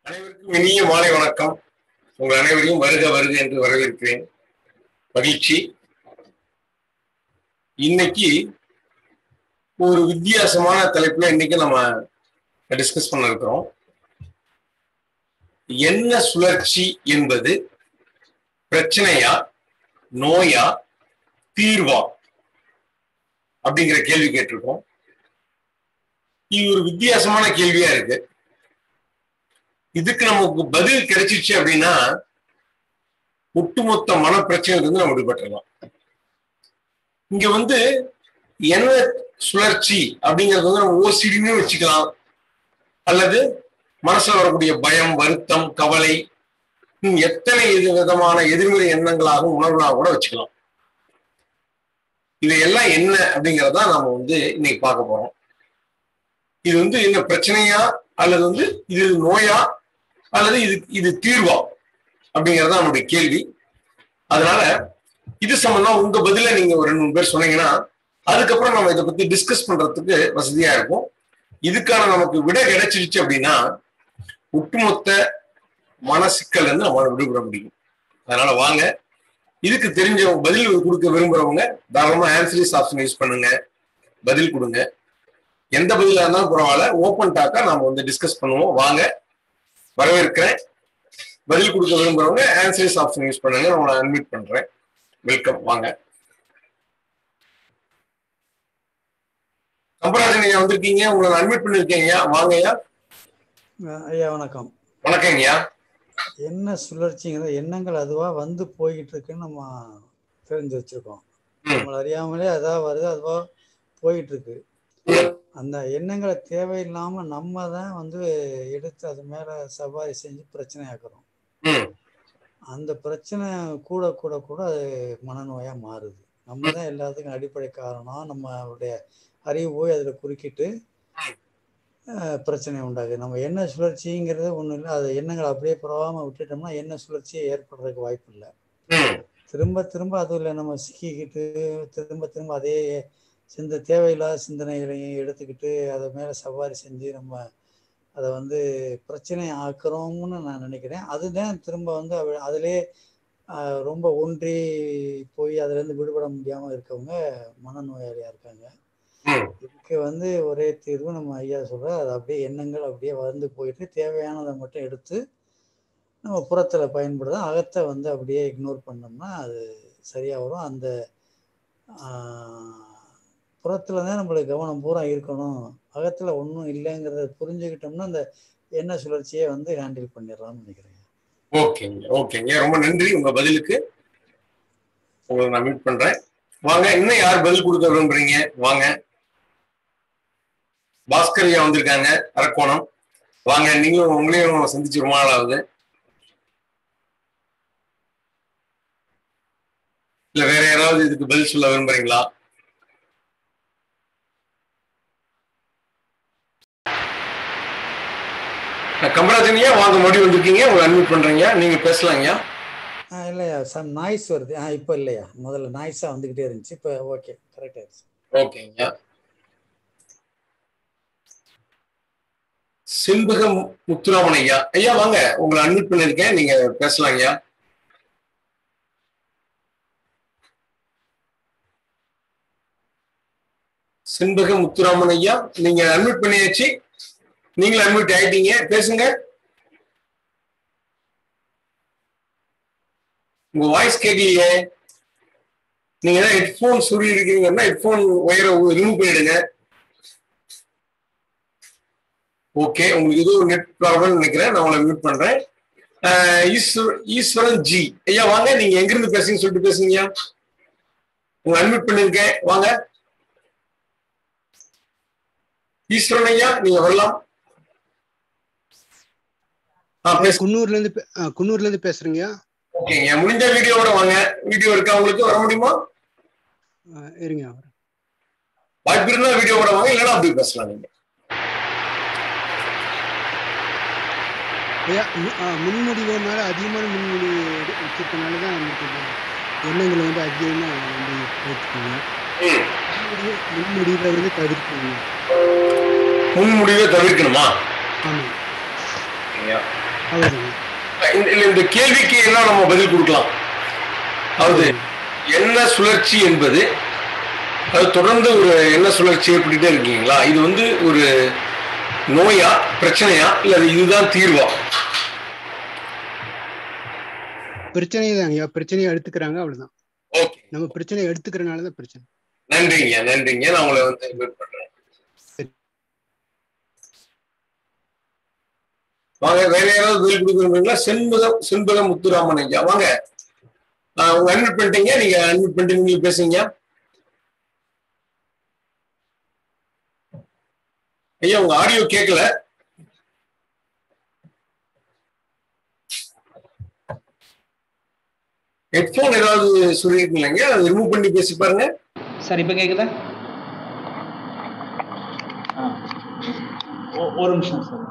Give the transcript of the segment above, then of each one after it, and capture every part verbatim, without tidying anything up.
அனைவருக்கும் இனிய மாலை வணக்கம். உங்கள் அனைவரையும் வருக வருக என்று வரவேற்கிறேன். மகிழ்ச்சி. இன்னைக்கு ஒரு வித்தியாசமான தலைப்புல இன்னைக்கு நம்ம டிஸ்கஸ் பண்ண இருக்கிறோம். என்ன சுழற்சி என்பது பிரச்சனையா, நோயா, தீர்வா அப்படிங்கிற கேள்வி கேட்டிருக்கோம். இது ஒரு வித்தியாசமான கேள்வியா இருக்கு. இதுக்கு நமக்கு பதில் கிடைச்சிச்சு அப்படின்னா ஒட்டுமொத்த மன பிரச்சனையிலிருந்து நம்ம விடுபட்டுறலாம். இங்க வந்து என்ன சுழற்சி அப்படிங்கிறது வந்து நம்ம ஓசிடின்னு வச்சுக்கலாம், அல்லது மனசுல வரக்கூடிய பயம், வருத்தம், கவலை, எத்தனை விதமான எதிர்மறை எண்ணங்களாகவும் உணர்வுகளாக கூட வச்சுக்கலாம். இதையெல்லாம் என்ன அப்படிங்கிறதா நாம வந்து இன்னைக்கு பார்க்க போறோம். இது வந்து என்ன பிரச்சனையா, அல்லது வந்து இது நோயா, அல்லது இது இது தீர்வா அப்படிங்கறத நம்மளுடைய கேள்வி. அதனால இது சம்பந்தம் உங்க பதில நீங்க ஒரு ரெண்டு மூணு பேர் சொன்னீங்கன்னா அதுக்கப்புறம் நம்ம இதை பத்தி டிஸ்கஸ் பண்றதுக்கு வசதியா இருக்கும். இதுக்கான நமக்கு விட கிடைச்சிருச்சு அப்படின்னா ஒட்டுமொத்த மனசிக்கல் இருந்து நம்ம விடுபட முடியும். அதனால வாங்க, இதுக்கு தெரிஞ்சவங்க பதில் கொடுக்க விரும்புறவங்க தாராளமா ஆன்சரிஸ் ஆப்ஷன் யூஸ் பண்ணுங்க, பதில் கொடுங்க. எந்த பதிலா இருந்தாலும் பரவாயில்ல, ஓப்பன் டாக்கா நாம வந்து டிஸ்கஸ் பண்ணுவோம். வாங்க, வரவேற்கிறேன். பதில் கொடுக்க விரும்புறவங்க ஆன்சரிஸ் ஆப்ஷன் யூஸ் பண்ணுங்க. நான் உங்களை அட்மிட் பண்றேன். வெல்கம். வாங்க. கம்பராஜன் ஐயா வந்திருக்கீங்க, உங்களை அட்மிட் பண்ணிருக்கீங்க. வாங்க ஐயா. ஐயா வணக்கம். வணக்கம் ஐயா. என்ன சுழற்சிங்கிறது எண்ணங்கள் அதுவா வந்து போய்கிட்டு இருக்குன்னு நம்ம தெரிஞ்சு வச்சிருக்கோம். நம்மள அறியாமலே அதா வருது, அதுவா போயிட்டு இருக்கு. அந்த எண்ணங்களை தேவையில்லாம நம்ம தான் வந்து எடுத்து அது மேல சவாரி செஞ்சு பிரச்சனை ஆக்குறோம். அந்த பிரச்சனை கூட கூட கூட அது மனநோயா மாறுது. நம்ம தான் எல்லாத்துக்கும் அடிப்படை காரணம். நம்மளுடைய அறிவு போய் அதில் குறுக்கிட்டு பிரச்சனை உண்டாகுது. நம்ம என்ன சுழற்சிங்கிறது ஒன்றும் இல்லை. அது எண்ணங்களை அப்படியே புறவாமல் விட்டுட்டோம்னா என்ன சுழற்சியை ஏற்படுறதுக்கு வாய்ப்பு இல்லை. திரும்ப திரும்ப அதில் நம்ம சிக்கிக்கிட்டு திரும்ப திரும்ப அதே சிந்த தேவையில்லாத சிந்தனைகளையும் எடுத்துக்கிட்டு அதை மேலே சவாரி செஞ்சு நம்ம அதை வந்து பிரச்சனை ஆக்குறோம்னு நான் நினைக்கிறேன். அதுதான் திரும்ப வந்து அதிலே ரொம்ப ஒன்றி போய் அதுலேருந்து விடுபட முடியாமல் இருக்கவங்க மனநோயாளியாக இருக்காங்க. இதுக்கு வந்து ஒரே தீர்வு நம்ம ஐயா சொல்ற, அது அப்படியே எண்ணங்கள் அப்படியே வந்து போயிட்டு தேவையானதை மட்டும் எடுத்து நம்ம புறத்தில் பயன்படுத்த, அகத்தை வந்து அப்படியே இக்னோர் பண்ணோம்னா அது சரியாக வரும். அந்த புறத்துல தான் நம்மளுக்கு கவனம் பூரா இருக்கணும், அகத்துல ஒன்றும் இல்லைங்கிறத புரிஞ்சுக்கிட்டோம்னா அந்த எண்ண சுழற்சியை வந்து ஹேண்டில் பண்ணிடலாம்னு நினைக்கிறேன். ஓகேங்க ஓகேங்க ரொம்ப நன்றி உங்க பதிலுக்கு. உங்களை நான் மீட் பண்றேன். வாங்க, இன்னும் யார் பதில் கொடுக்க விரும்புறீங்க? வாங்க. பாஸ்கர் ஐயா வந்திருக்காங்க, அரக்கோணம். வாங்க, நீங்களும் உங்களையும் சந்திச்சு ரொம்ப நாள் ஆகுது. இல்ல வேற யாராவது இதுக்கு பதில் சொல்ல விரும்புறீங்களா? கம்பராஜன் ஐயா வாங்க, மறுபடியும் வந்திருக்கீங்க, உங்களை அட்மிட் பண்றீங்க, நீங்க பேசலாங்க. இல்லையா சம் நாய்ஸ் வருது. ஆ இப்போ இல்லையா, முதல்ல நாய்ஸா வந்துகிட்டே இருந்துச்சு, இப்போ ஓகே கரெக்ட் ஆயிடுச்சு. ஓகேங்க. செண்பகம் முத்துராமன் ஐயா, ஐயா வாங்க, உங்களை அட்மிட் பண்ணிருக்கேன், நீங்க பேசலாங்க. செண்பகம் முத்துராமன் ஐயா, நீங்க அட்மிட் பண்ணியாச்சு, நீங்களும் அட்மிட் ஆயிட்டீங்க, பேசுங்க. உங்க வாய்ஸ் கேட்கலையே. நீங்க ஏதாவது ஹெட்போன் சொல்லி இருக்கீங்கன்னா ஹெட்போன் ஒயரை ரிமூவ் பண்ணிடுங்க. ஓகே, உங்களுக்கு ஏதோ ஒரு நெட் ப்ராப்ளம் நினைக்கிறேன், நான் உங்களை மியூட் பண்றேன். ஈஸ்வரன் ஜி ஐயா வாங்க, நீங்க எங்க இருந்து பேசுங்க சொல்லிட்டு பேசுங்க. உங்களை அட்மிட் பண்ணிருக்கேன், வாங்க. ஈஸ்வரன் ஐயா நீங்க வரலாம். குன்னூர்ல இருந்து குன்னூர்ல இருந்து பேசுறீங்க. ஓகேங்க, முடிஞ்ச வீடியோவோட வாங்க. வீடியோ இருக்கா உங்களுக்கு? வர முடியுமா? இருங்க, வாய்ப்பு இருந்தா வீடியோவோட வாங்க, இல்லைன்னா அப்படி பேசலாம். நீங்க முன்முடிவு மேல அதிகமான முன்முடி வச்சிருக்கனாலதான் எண்ணங்களை வந்து அதிகமா வந்து போட்டுக்கோங்க. முன்முடிவை வந்து தவிர்க்கணும். முன்முடிவை தவிர்க்கணுமா? ஆமா. இந்த கேள்விக்கு எல்லாம் நம்ம பதில் கொடுக்கலாம். அதாவது எண்ண சுழற்சி என்பது அது தொடர்ந்து ஒரு எண்ண சுழற்சி ஏற்பட்டுட்டே இருக்கீங்களா? இது வந்து ஒரு நோயா, பிரச்சனையா, இல்ல இதுதான் தீர்வா? பிரச்சனை தான் ஐயா, பிரச்சனையை எடுத்துக்கிறாங்க, அவ்வளவுதான். ஓகே, நம்ம பிரச்சனையை எடுத்துக்கிறனாலதான் பிரச்சனை. நன்றிங்க, நன்றிங்க. நான் உங்களை வந்து இன்வைட் பண்றேன். வாங்க, வேற யாராவது பதில் கொடுக்குறீங்களா? செண்பகம் செண்பகம் முத்துராமன் ஐயா வாங்க. உங்க அட்மிட் பண்ணிட்டீங்க, நீங்க அட்மிட் பண்ணிட்டு நீங்க பேசுங்க ஐயா. உங்க ஆடியோ கேட்கல. ஹெட்போன் ஏதாவது சொல்லிருக்கீங்க, அதை ரிமூவ் பண்ணி பேசி பாருங்க. சார் இப்ப கேக்குதா? ஒரு நிமிஷம் சார்.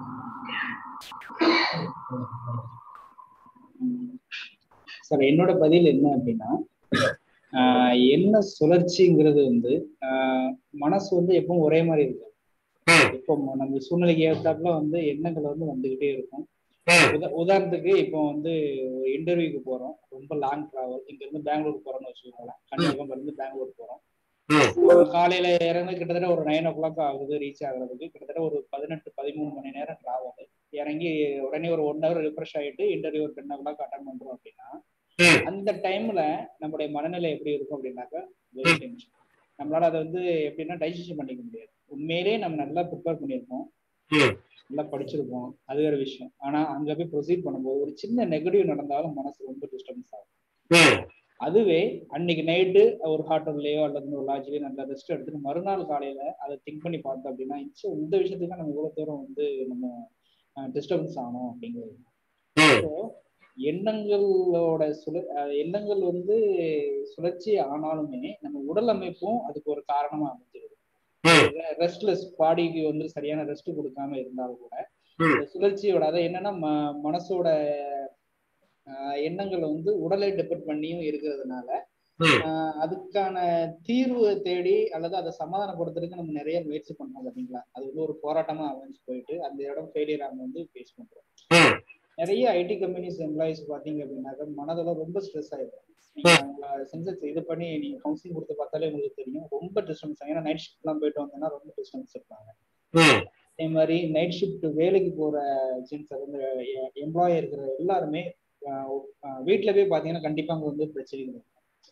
சார் என்னோட பதில் என்ன அப்படின்னா, ஆஹ் என்ன சுழற்சிங்கிறது வந்து ஆஹ் மனசு வந்து எப்பவும் ஒரே மாதிரி இருக்கும். இப்போ நம்ம சூழ்நிலைக்கு ஏற்றாப்புல வந்து எண்ணங்கள் வந்து வந்துகிட்டே இருக்கும். உதா உதாரணத்துக்கு இப்போ வந்து ஒரு இன்டர்வியூக்கு போறோம், ரொம்ப லாங் டிராவல், இங்க இருந்து பெங்களூர் போறோம்னு வச்சுக்கோங்களேன். கன்னியாகுமரி இருந்து பெங்களூர் போறோம். காலையில இறங்க கிட்டத்தட்ட ஒரு நைன் ஓ கிளாக் ஆகுது ரீச் ஆகுறதுக்கு. கிட்டத்தட்ட ஒரு பதினெட்டு பதிமூணு மணி நேரம் டிராவல். இறங்கி உடனே ஒரு ஒன் ஹவர் ரிஃப்ரெஷ் ஆகிட்டு இன்டர்வியூ ஒரு டென் ஓ கிளாக் அட்டன் பண்றோம் அப்படின்னா, அந்த டைம்ல நம்மளுடைய மனநிலை எப்படி இருக்கும் அப்படின்னாக்கா வெரி டென்ஷன். நம்மளால அதை வந்து எப்படின்னா டைஜஷன் பண்ணிக்க முடியாது. உண்மையிலேயே நம்ம நல்லா ப்ரிப்பேர் பண்ணியிருப்போம், நல்லா படிச்சிருப்போம், அது வேற விஷயம். ஆனா அங்க போய் ப்ரொசீட் பண்ணும்போது ஒரு சின்ன நெகட்டிவ் நடந்தாலும் மனசு ரொம்ப டிஸ்டர்பன்ஸ் ஆகும். அதுவே அன்னைக்கு நைட்டு ஒரு ஹோட்டல்லையோ அல்லது ஒரு லாட்ஜ்லயோ நல்லா ரெஸ்ட் எடுத்துட்டு மறுநாள் காலையில அதை திங்க் பண்ணி பார்த்தோம் அப்படின்னா, இந்த விஷயத்துக்கு நம்ம இவ்வளவு தூரம் வந்து நம்ம டிஸ்டர்பன்ஸ் ஆகணும் அப்படிங்கிறது. ஸோ எண்ணங்களோட சுழ எண்ணங்கள் வந்து சுழற்சி ஆனாலுமே நம்ம உடல் அமைப்பும் அதுக்கு ஒரு காரணமா அமைஞ்சிருது. ரெஸ்ட்லெஸ் பாடிக்கு வந்து சரியான ரெஸ்ட் கொடுக்காம இருந்தாலும் கூட இந்த சுழற்சியோட அதை என்னன்னா ம மனசோட ஆஹ் எண்ணங்கள் வந்து உடலை டிபெண்ட் பண்ணியும் இருக்கிறதுனால ஆஹ் அதுக்கான தீர்வு தேடி அல்லது அதை சமாதானப்படுத்துறதுக்கு நம்ம நிறைய முயற்சி பண்றோம் பாத்தீங்களா. அது வந்து ஒரு போராட்டமா அமைஞ்சு போயிட்டு அந்த இடம் ஃபெயிலியர் ஆகும் வந்து ஃபேஸ் பண்றோம். நிறைய ஐடி கம்பெனிஸ் எம்ப்ளாயிஸ் பாத்தீங்க அப்படின்னாக்க மனதோட ரொம்ப ஸ்ட்ரெஸ் ஆயிடும். நீங்க அவங்கள சென்சஸ் இது பண்ணி நீங்க கவுன்சிலிங் கொடுத்து பார்த்தாலே உங்களுக்கு தெரியும், ரொம்ப டிஸ்டர்பன்ஸ் ஆகும். ஏன்னா நைட் ஷிஃப்ட் எல்லாம் போயிட்டு வந்தோம்னா ரொம்ப டிஸ்டர்பன்ஸ் இருப்பாங்க. அதே மாதிரி நைட் ஷிஃப்ட் வேலைக்கு போற ஜென்ஸ் வந்து எம்ப்ளாயி இருக்கிற எல்லாருமே வீட்டுல போய் பாத்தீங்கன்னா கண்டிப்பா அங்க வந்து பிரச்சனை.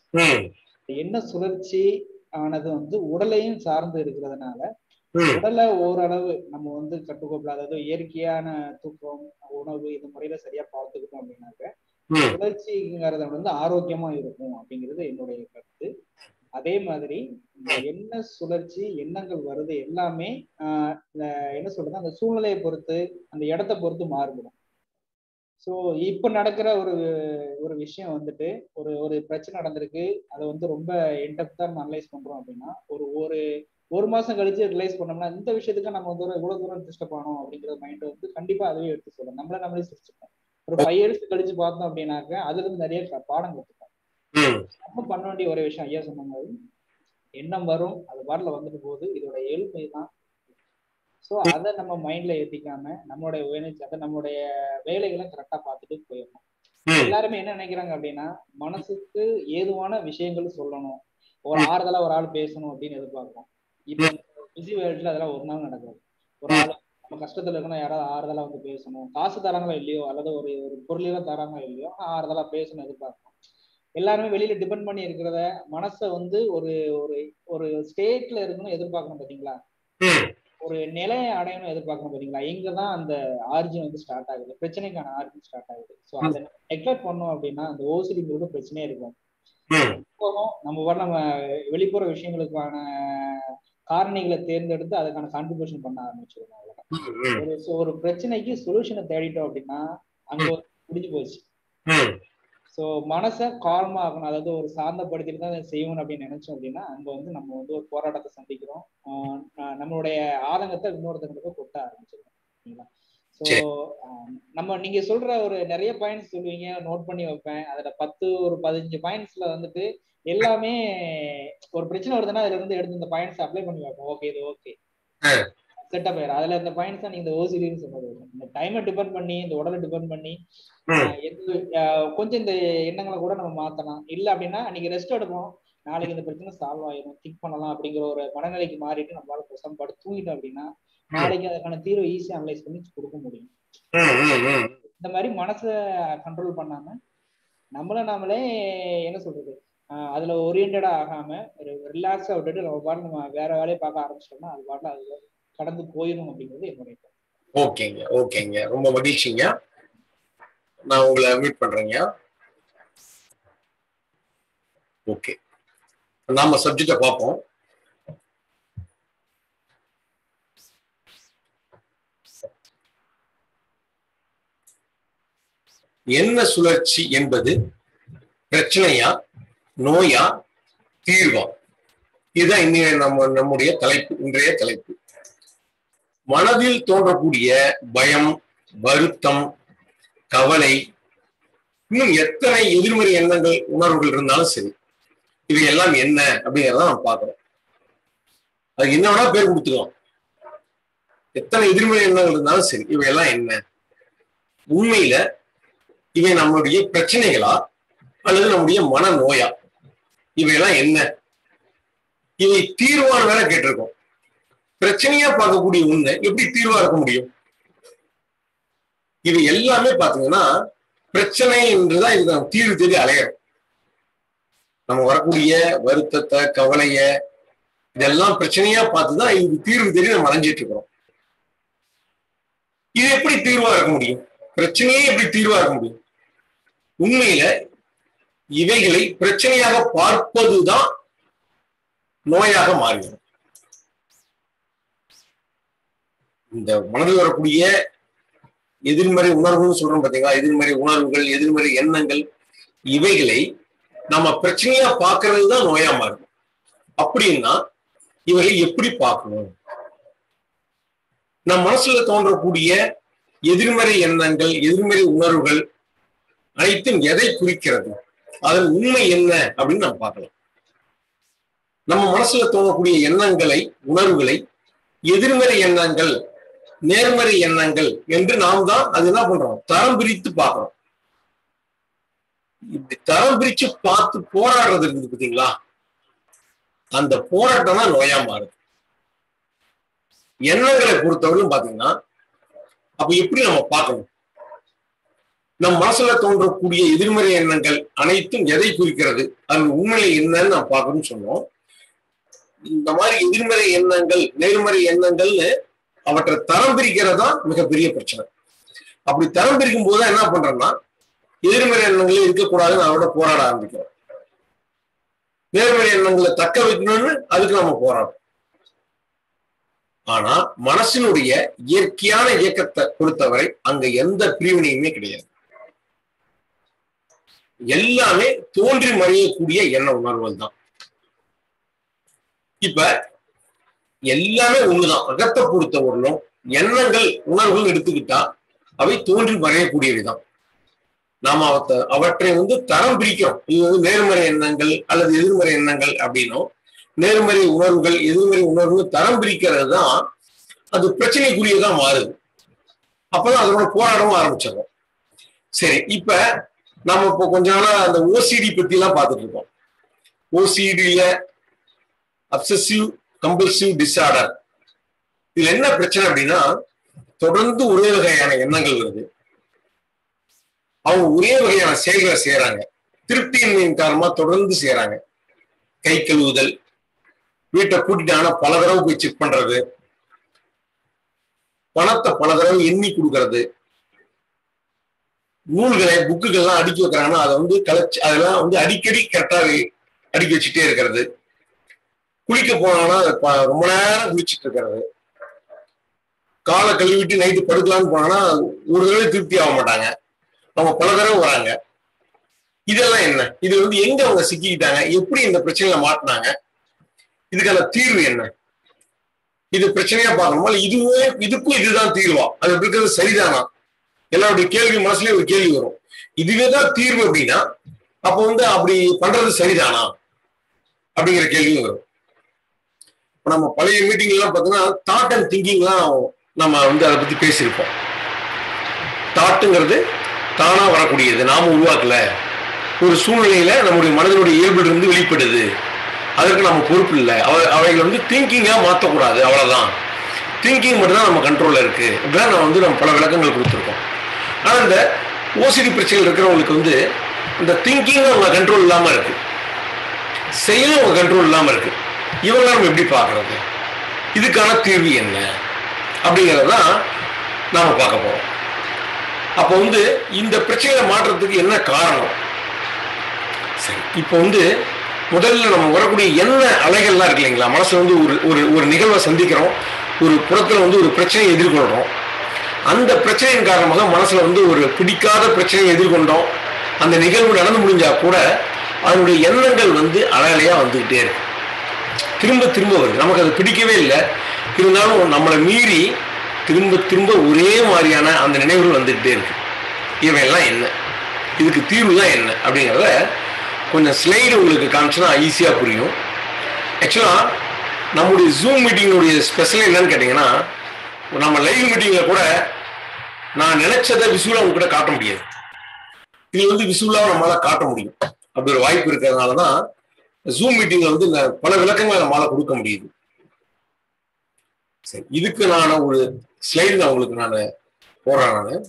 என்ன சுழற்சி ஆனது வந்து உடலையும் சார்ந்து இருக்கிறதுனால உடலை ஓரளவு நம்ம வந்து கட்டுக்கோப்பில், அதாவது இயற்கையான தூக்கம், உணவு இந்த முறையில சரியா பார்த்துக்கிட்டோம் அப்படின்னாக்க சுழற்சிங்கிறத வந்து ஆரோக்கியமா இருக்கும் அப்படிங்கிறது என்னுடைய கருத்து. அதே மாதிரி இந்த எண்ண சுழற்சி எண்ணங்கள் வருது எல்லாமே ஆஹ் என்ன சொல்றது, அந்த சூழ்நிலையை பொறுத்து அந்த இடத்த பொறுத்து மாறுபடும். ஸோ இப்போ நடக்கிற ஒரு ஒரு விஷயம் வந்துட்டு ஒரு ஒரு பிரச்சனை நடந்திருக்கு, அதை வந்து ரொம்ப இன்டெப்தா அனலைஸ் பண்றோம் அப்படின்னா ஒரு ஒரு ஒரு மாசம் கழிச்சு ரிலைஸ் பண்ணோம்னா இந்த விஷயத்துக்கு நம்ம வந்து இவ்வளவு தூரம் டிஸ்டர்ப் ஆனோம் அப்படிங்கிற மைண்ட் வந்து கண்டிப்பா அதுவே எடுத்து சொல்லணும். நம்மள நம்மளே சிரிச்சுப்போம். ஒரு ஃபைவ் இயர்ஸ் கழிச்சு பார்த்தோம் அப்படின்னாக்க அதுல இருந்து நிறைய பாடம் கற்றுப்போம். நம்ம பண்ண வேண்டிய ஒரு விஷயம் ஐயா சொன்ன மாதிரி எண்ணம் வரும், அது பாட்டில் வந்துட்டு போகுது, இதோட எளிமை தான். ஸோ அதை நம்ம மைண்ட்ல ஏத்திக்காம நம்மளுடைய அதை நம்மளுடைய வேலைகளை கரெக்டா பார்த்துட்டு போயிடணும். எல்லாருமே என்ன நினைக்கிறாங்க அப்படின்னா மனசுக்கு ஏதுவான விஷயங்கள் சொல்லணும், ஒரு ஆறுதலா ஒரு ஆள் பேசணும் அப்படின்னு எதிர்பார்க்கிறோம். இப்போ பிஸி வேர்ல்ட்ல அதெல்லாம் ஒரு நாள் நடக்காது. ஒரு ஆள் நம்ம கஷ்டத்துல இருக்கணும், யாராவது ஆறுதலா வந்து பேசணும், காசு தராங்களோ இல்லையோ அல்லது ஒரு ஒரு பொருளெல்லாம் தராங்களோ இல்லையோ ஆறுதலா பேசணும் எதிர்பார்க்கிறோம். எல்லாருமே வெளியில டிபெண்ட் பண்ணி இருக்கிறத மனசை வந்து ஒரு ஒரு ஒரு ஸ்டேட்ல இருக்கணும் எதிர்பார்க்கணும் பாத்தீங்களா, ஒரு நிலையை அடையணும் எதிர்பார்க்கணும் பாத்தீங்களா. இங்கதான் அந்த ஆரிஜின் வந்து ஸ்டார்ட் ஆகுது, பிரச்சனைக்கான ஆரிஜின் ஸ்டார்ட் ஆகுது. ஸோ அதை நெக்லெக்ட் பண்ணோம் அப்படின்னா அந்த ஓசிடிங்கிறது பிரச்சனையே இருக்கும். நம்ம வர நம்ம வெளிப்புற விஷயங்களுக்கான காரணிகளை தேர்ந்தெடுத்து அதுக்கான கான்ட்ரிபியூஷன் பண்ண ஆரம்பிச்சிருக்கோம். அவ்வளவுதான். ஒரு ஒரு பிரச்சனைக்கு சொல்யூஷனை தேடிட்டோம் அப்படின்னா அங்க முடிஞ்சு போச்சு. ஸோ மனசை கால்மா ஆகணும், அதாவது ஒரு சாந்தப்படுத்திட்டு தான் செய்யணும் அப்படின்னு நினைச்சோம் அப்படின்னா அங்க வந்து நம்ம வந்து ஒரு போராட்டத்தை சந்திக்கிறோம், நம்மளுடைய ஆதங்கத்தை இன்னொருத்தங்களுக்கு கொட்ட ஆரம்பிச்சிருக்கோம். சரிங்களா? ஸோ நம்ம நீங்க சொல்ற ஒரு நிறைய பாயிண்ட்ஸ் சொல்லுவீங்க, நோட் பண்ணி வைப்பேன். அதுல பத்து ஒரு பதினஞ்சு பாயிண்ட்ஸ்ல வந்துட்டு எல்லாமே ஒரு பிரச்சனை வருதுன்னா அதுல இருந்து எடுத்து இந்த பாயிண்ட்ஸ் அப்ளை பண்ணி வைப்போம். ஓகே இது ஓகே செட்டப் ஆயிரும். அதுல இந்த பாயிண்ட்ஸ் தான் நீங்க இந்த ஓசிடின்னு சொன்னது. இந்த டைமை டிபெண்ட் பண்ணி, இந்த உடலை டிபெண்ட் பண்ணி கொஞ்சம் இந்த எண்ணங்களை கூட நம்ம மாத்தலாம். இல்லை அப்படின்னா அன்னைக்கு ரெஸ்ட் எடுப்போம், நாளைக்கு இந்த பிரச்சனை சால்வ் ஆயிரும், திங்க் பண்ணலாம் அப்படிங்கிற ஒரு மனநிலைக்கு மாறிட்டு நம்மளால பேசாம படுத்து தூங்கிட்டோம் அப்படின்னா நாளைக்கு அதுக்கான தீர்வை ஈஸியா அனலைஸ் பண்ணி கொடுக்க முடியும். இந்த மாதிரி மனசை கண்ட்ரோல் பண்ணாம நம்மள நாமளே என்ன சொல்றது ஆஹ் அதுல ஓரியன்டா ஆகாம ஒரு ரிலாக்ஸா விட்டுட்டு நம்ம பாட்டு நம்ம வேற வேலையை பார்க்க ஆரம்பிச்சிட்டோம்னா அது பாட்டுல அது கடந்து போயிடும் அப்படிங்கிறது என்னுடைய. ஓகேங்க ஓகேங்க ரொம்ப மகிழ்ச்சிங்க. நான் உங்களை மீட் பண்றேங்க. ஓகே, நாம சப்ஜெக்ட பார்ப்போம். என்ன சுழற்சி என்பது பிரச்சனையா, நோயா, தீர்வா? இதுதான் இன்னைய நம்ம நம்முடைய தலைப்பு, இன்றைய தலைப்பு. மனதில் தோன்றக்கூடிய பயம், வருத்தம், கவலை, இன்னும் எத்தனை எதிர்மறை எண்ணங்கள், உணர்வுகள் இருந்தாலும் சரி, இவை எல்லாம் என்ன அப்படிங்கிறத நம்ம பார்க்கிறோம். அது என்ன வேணா பேர் கொடுத்துக்கலாம். எத்தனை எதிர்மறை எண்ணங்கள் இருந்தாலும் சரி, இவையெல்லாம் என்ன? உண்மையில இவை நம்முடைய பிரச்சனைகளா அல்லது நம்முடைய மன நோயா? இவையெல்லாம் என்ன? இவை தீர்வான வேலை கேட்டிருக்கோம். பிரச்சனையா பார்க்கக்கூடிய உண்மை எப்படி தீர்வா இருக்க முடியும்? இது எல்லாமே பாத்தீங்கன்னா பிரச்சனை என்றுதான் இது நம்ம தீர்வு தேடி அலையிறோம். நம்ம வரக்கூடிய வருத்தத்தை, கவலைய, இதெல்லாம் பிரச்சனையா பார்த்துதான் இதுக்கு தீர்வு தேடி நம்ம அலைஞ்சிட்டு இருக்கிறோம். இது எப்படி தீர்வா இருக்க முடியும்? பிரச்சனையே எப்படி தீர்வா இருக்க முடியும்? உண்மையில இவைகளை பிரச்சனையாக பார்ப்பதுதான் நோயாக மாறுகிறது. இந்த மனதில் வரக்கூடிய எதிர்மறை உணர்வுன்னு சொல்றோம் பாத்தீங்களா, எதிர்மறை உணர்வுகள், எதிர்மறை எண்ணங்கள், இவைகளை நம்ம பிரச்சனையா பார்க்கறது தான் நோயா மாறுது. அப்படின்னா இவைகளை எப்படி பார்க்கணும்? நம் மனசுல தோன்றக்கூடிய எதிர்மறை எண்ணங்கள், எதிர்மறை உணர்வுகள் அனைத்தும் எதை குறிக்கிறது, அதன் உண்மை என்ன அப்படின்னு நம்ம பார்க்கலாம். நம்ம மனசுல தோன்றக்கூடிய எண்ணங்களை, உணர்வுகளை எதிர்மறை எண்ணங்கள், நேர்மறை எண்ணங்கள் என்று நாம் தான் அது என்ன பண்றோம், தரம் பிரித்து பார்க்கிறோம். இப்படி தரம் பிரிச்சு பார்த்து போராடுறது இருக்குது பார்த்தீங்களா, அந்த போராட்டம் தான் நோயா மாறுது. எண்ணங்களை பொறுத்தவரையும் பாத்தீங்கன்னா அப்ப எப்படி நம்ம பார்க்கணும்? நம் மனசுல தோன்றக்கூடிய எதிர்மறை எண்ணங்கள் அனைத்தும் எதை குறிக்கிறது, அதன் உண்மை என்னன்னு நம்ம பார்க்கணும்னு சொன்னோம். இந்த மாதிரி எதிர்மறை எண்ணங்கள், நேர்மறை எண்ணங்கள்னு அவற்றை தரம் பிரிக்கிறதா மிகப்பெரிய பிரச்சனை. அப்படி தரம் பிரிக்கும் போதுதான் என்ன பண்றோம்னா எதிர்மறை எண்ணங்களே இருக்கக்கூடாதுன்னு அதோட போராட ஆரம்பிக்கிறோம். நேர்மறை எண்ணங்களை தக்க வைக்கணும்னு அதுக்கு நம்ம போராடும். ஆனா மனசினுடைய இயற்கையான இயக்கத்தை பொறுத்தவரை அங்க எந்த பிரிவினையுமே கிடையாது. எல்லாமே தோன்றி மறையக்கூடிய எண்ண உணர்வுகள் தான். இப்ப எல்லாமே ஒண்ணுதான். அகத்தை பொறுத்தவரையிலும் எண்ணங்கள், உணர்வுகள் எடுத்துக்கிட்டா அவை தோன்றி மறையக்கூடியவைதான். நாம அவற்றை அவற்றை வந்து தரம் பிரிக்கிறோம். இது வந்து நேர்மறை எண்ணங்கள் அல்லது எதிர்மறை எண்ணங்கள் அப்படின்னும், நேர்மறை உணர்வுகள், எதிர்மறை உணர்வுகள் தரம் பிரிக்கிறது தான் அது பிரச்சனைக்குரியதான் மாறுது. அப்பதான் அதோட போராடவும் ஆரம்பிச்சிடும். சரி, இப்ப நம்ம இப்போ கொஞ்ச நாளா அந்த ஓசிடி பத்தி எல்லாம் பார்த்துட்டு இருக்கோம். ஓசிடியில அப்சசிவ் கம்பல்சிவ் டிஸார்டர், இதுல என்ன பிரச்சனை அப்படின்னா தொடர்ந்து ஒரே வகையான எண்ணங்கள் வருது, அவங்க ஒரே வகையான செயல்களை செய்யறாங்க, திருப்தியின்மையின் காரணமா தொடர்ந்து செய்யறாங்க. கை கழுவுதல், வீட்டை கூட்டிட்டாங்கன்னா பல தடவை போய் செக் பண்றது, பணத்தை பல தடவை எண்ணி கொடுக்கறது, நூல்களை புக்குகள்லாம் அடுக்கி வைக்கிறாங்கன்னா அதை வந்து கலைச்சு அதெல்லாம் வந்து அடிக்கடி கரெக்டா அடுக்கி வச்சுட்டே இருக்கிறது, குளிக்க போனாங்கன்னா ரொம்ப நேரம் குளிச்சுட்டு இருக்கிறது, காலை கழுவிட்டு நைட்டு படுக்கலான்னு போனாங்கன்னா ஒரு தடவை திருப்தி ஆக மாட்டாங்க, அவங்க பல தடவை வராங்க. இதெல்லாம் என்ன? இது வந்து எங்க அவங்க சிக்கிக்கிட்டாங்க, எப்படி இந்த பிரச்சனையில மாட்டினாங்க, இதுக்கான தீர்வு என்ன? இது பிரச்சனையா பார்க்கணுமா, இதுவே இதுக்கும் இதுதான் தீர்வா, அது இருக்கிறது சரிதானா? எல்லாருடைய கேள்வி மனசுலயே ஒரு கேள்வி வரும். இதுவேதான் தீர்வு அப்படின்னா அப்ப வந்து அப்படி பண்றது சரிதானா அப்படிங்கிற கேள்வியும் வரும். நம்ம பழைய மீட்டிங் எல்லாம் பார்த்தீங்கன்னா தாட் அண்ட் திங்கிங்லாம் நம்ம வந்து அதை பத்தி பேசியிருப்போம். தாட்டுங்கிறது தானா வரக்கூடியது, நாம உருவாக்கல, ஒரு சூழ்நிலையில நம்முடைய மனதினுடைய இயல்புல இருந்து வெளிப்படுது, அதற்கு நம்ம பொறுப்பு இல்லை, அவ அவைகள் வந்து திங்கிங்கா மாற்றக்கூடாது, அவ்வளவுதான். திங்கிங் மட்டும் தான் நம்ம கண்ட்ரோல்ல இருக்கு. இப்படிதான் நம்ம வந்து நம்ம பல விளக்கங்கள் கொடுத்துருக்கோம். ஆனா இந்த ஓசிடி பிரச்சனைகள் இருக்கிறவங்களுக்கு வந்து இந்த திங்கிங் அவங்க கண்ட்ரோல் இல்லாம இருக்கு, செயலும் அவங்க கண்ட்ரோல் இல்லாம இருக்கு. இவங்க நம்ம எப்படி பார்க்கறது, இதுக்கான தீர்வு என்ன அப்படிங்கிறதான் நாம பார்க்க போறோம். அப்போ வந்து இந்த பிரச்சனையை மாற்றத்துக்கு என்ன காரணம்? சரி, இப்போ வந்து முதல்ல நம்ம வரக்கூடிய என்ன அலைகள்லாம் இருக்கு இல்லைங்களா, மனசுல வந்து ஒரு ஒரு ஒரு நிகழ்வை சந்திக்கிறோம், ஒரு புறத்துல வந்து ஒரு பிரச்சனையை எதிர்கொள்றோம். அந்த பிரச்சனையின் காரணமாக மனசுல வந்து ஒரு பிடிக்காத பிரச்சனையை எதிர்கொண்டோம், அந்த நிகழ்வு நடந்து முடிஞ்சா கூட அதனுடைய எண்ணங்கள் வந்து அலையலையா வந்துகிட்டே இருக்கு, திரும்ப திரும்ப வருது. நமக்கு அது பிடிக்கவே இல்லை, இருந்தாலும் நம்மளை மீறி திரும்ப திரும்ப ஒரே மாதிரியான அந்த நினைவுகள் வந்துகிட்டே இருக்கு. இவையெல்லாம் என்ன, இதுக்கு தீர்வு தான் என்ன அப்படிங்கிறத கொஞ்சம் ஸ்லைடு உங்களுக்கு காமிச்சுன்னா ஈஸியா புரியும். ஆக்சுவலா நம்முடைய ஜூம் மீட்டிங்குடைய ஸ்பெஷல் என்னன்னு கேட்டீங்கன்னா, நம்ம லைவ் மீட்டிங்ல கூட நான் நினைச்சதை விசுவலா உங்க கூட காட்ட முடியாது, இது வந்து விசுவலா நம்மளால காட்ட முடியும். அப்படி ஒரு வாய்ப்பு இருக்கிறதுனாலதான் ஜூம் மீட்டிங்ல வந்து பல விளக்கங்களை நம்மளால கொடுக்க முடியுது. சரி, இதுக்கு நான் ஒரு ஸ்லைடு நான் உங்களுக்கு நான் போடுறேன். நான்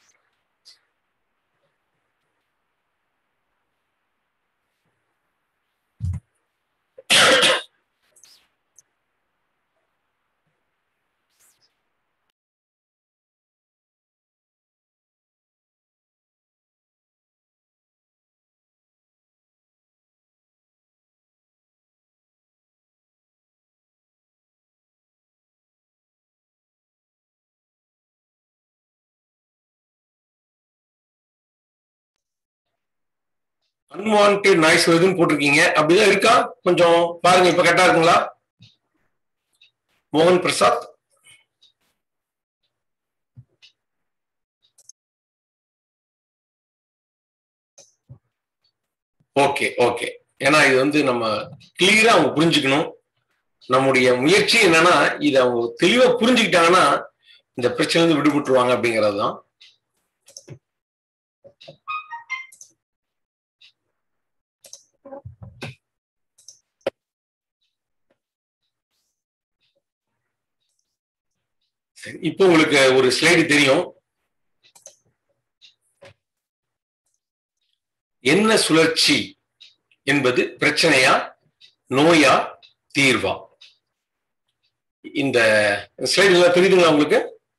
அன்வான்டட் நாய்ஸ் வருதுன்னு போட்டிருக்கீங்க, அப்படிதான் இருக்கா? கொஞ்சம் பாருங்க, இப்ப கரெக்டா இருக்குங்களா? மோகன் பிரசாத். ஓகே ஓகே, ஏன்னா இது வந்து நம்ம கிளியரா அவங்க புரிஞ்சுக்கணும். நம்முடைய முயற்சி என்னன்னா, இதை அவங்க தெளிவா புரிஞ்சுக்கிட்டாங்கன்னா இந்த பிரச்சனை வந்து விடுபட்டுருவாங்க அப்படிங்கிறது தான். இப்போ உங்களுக்கு ஒரு ஸ்லைடு தெரியும், என்ன சுழற்சி என்பது பிரச்சனையா நோயா தீர்வா? இந்த ஸ்லைடு எல்லாம் தெரியுதுங்களா உங்களுக்கு?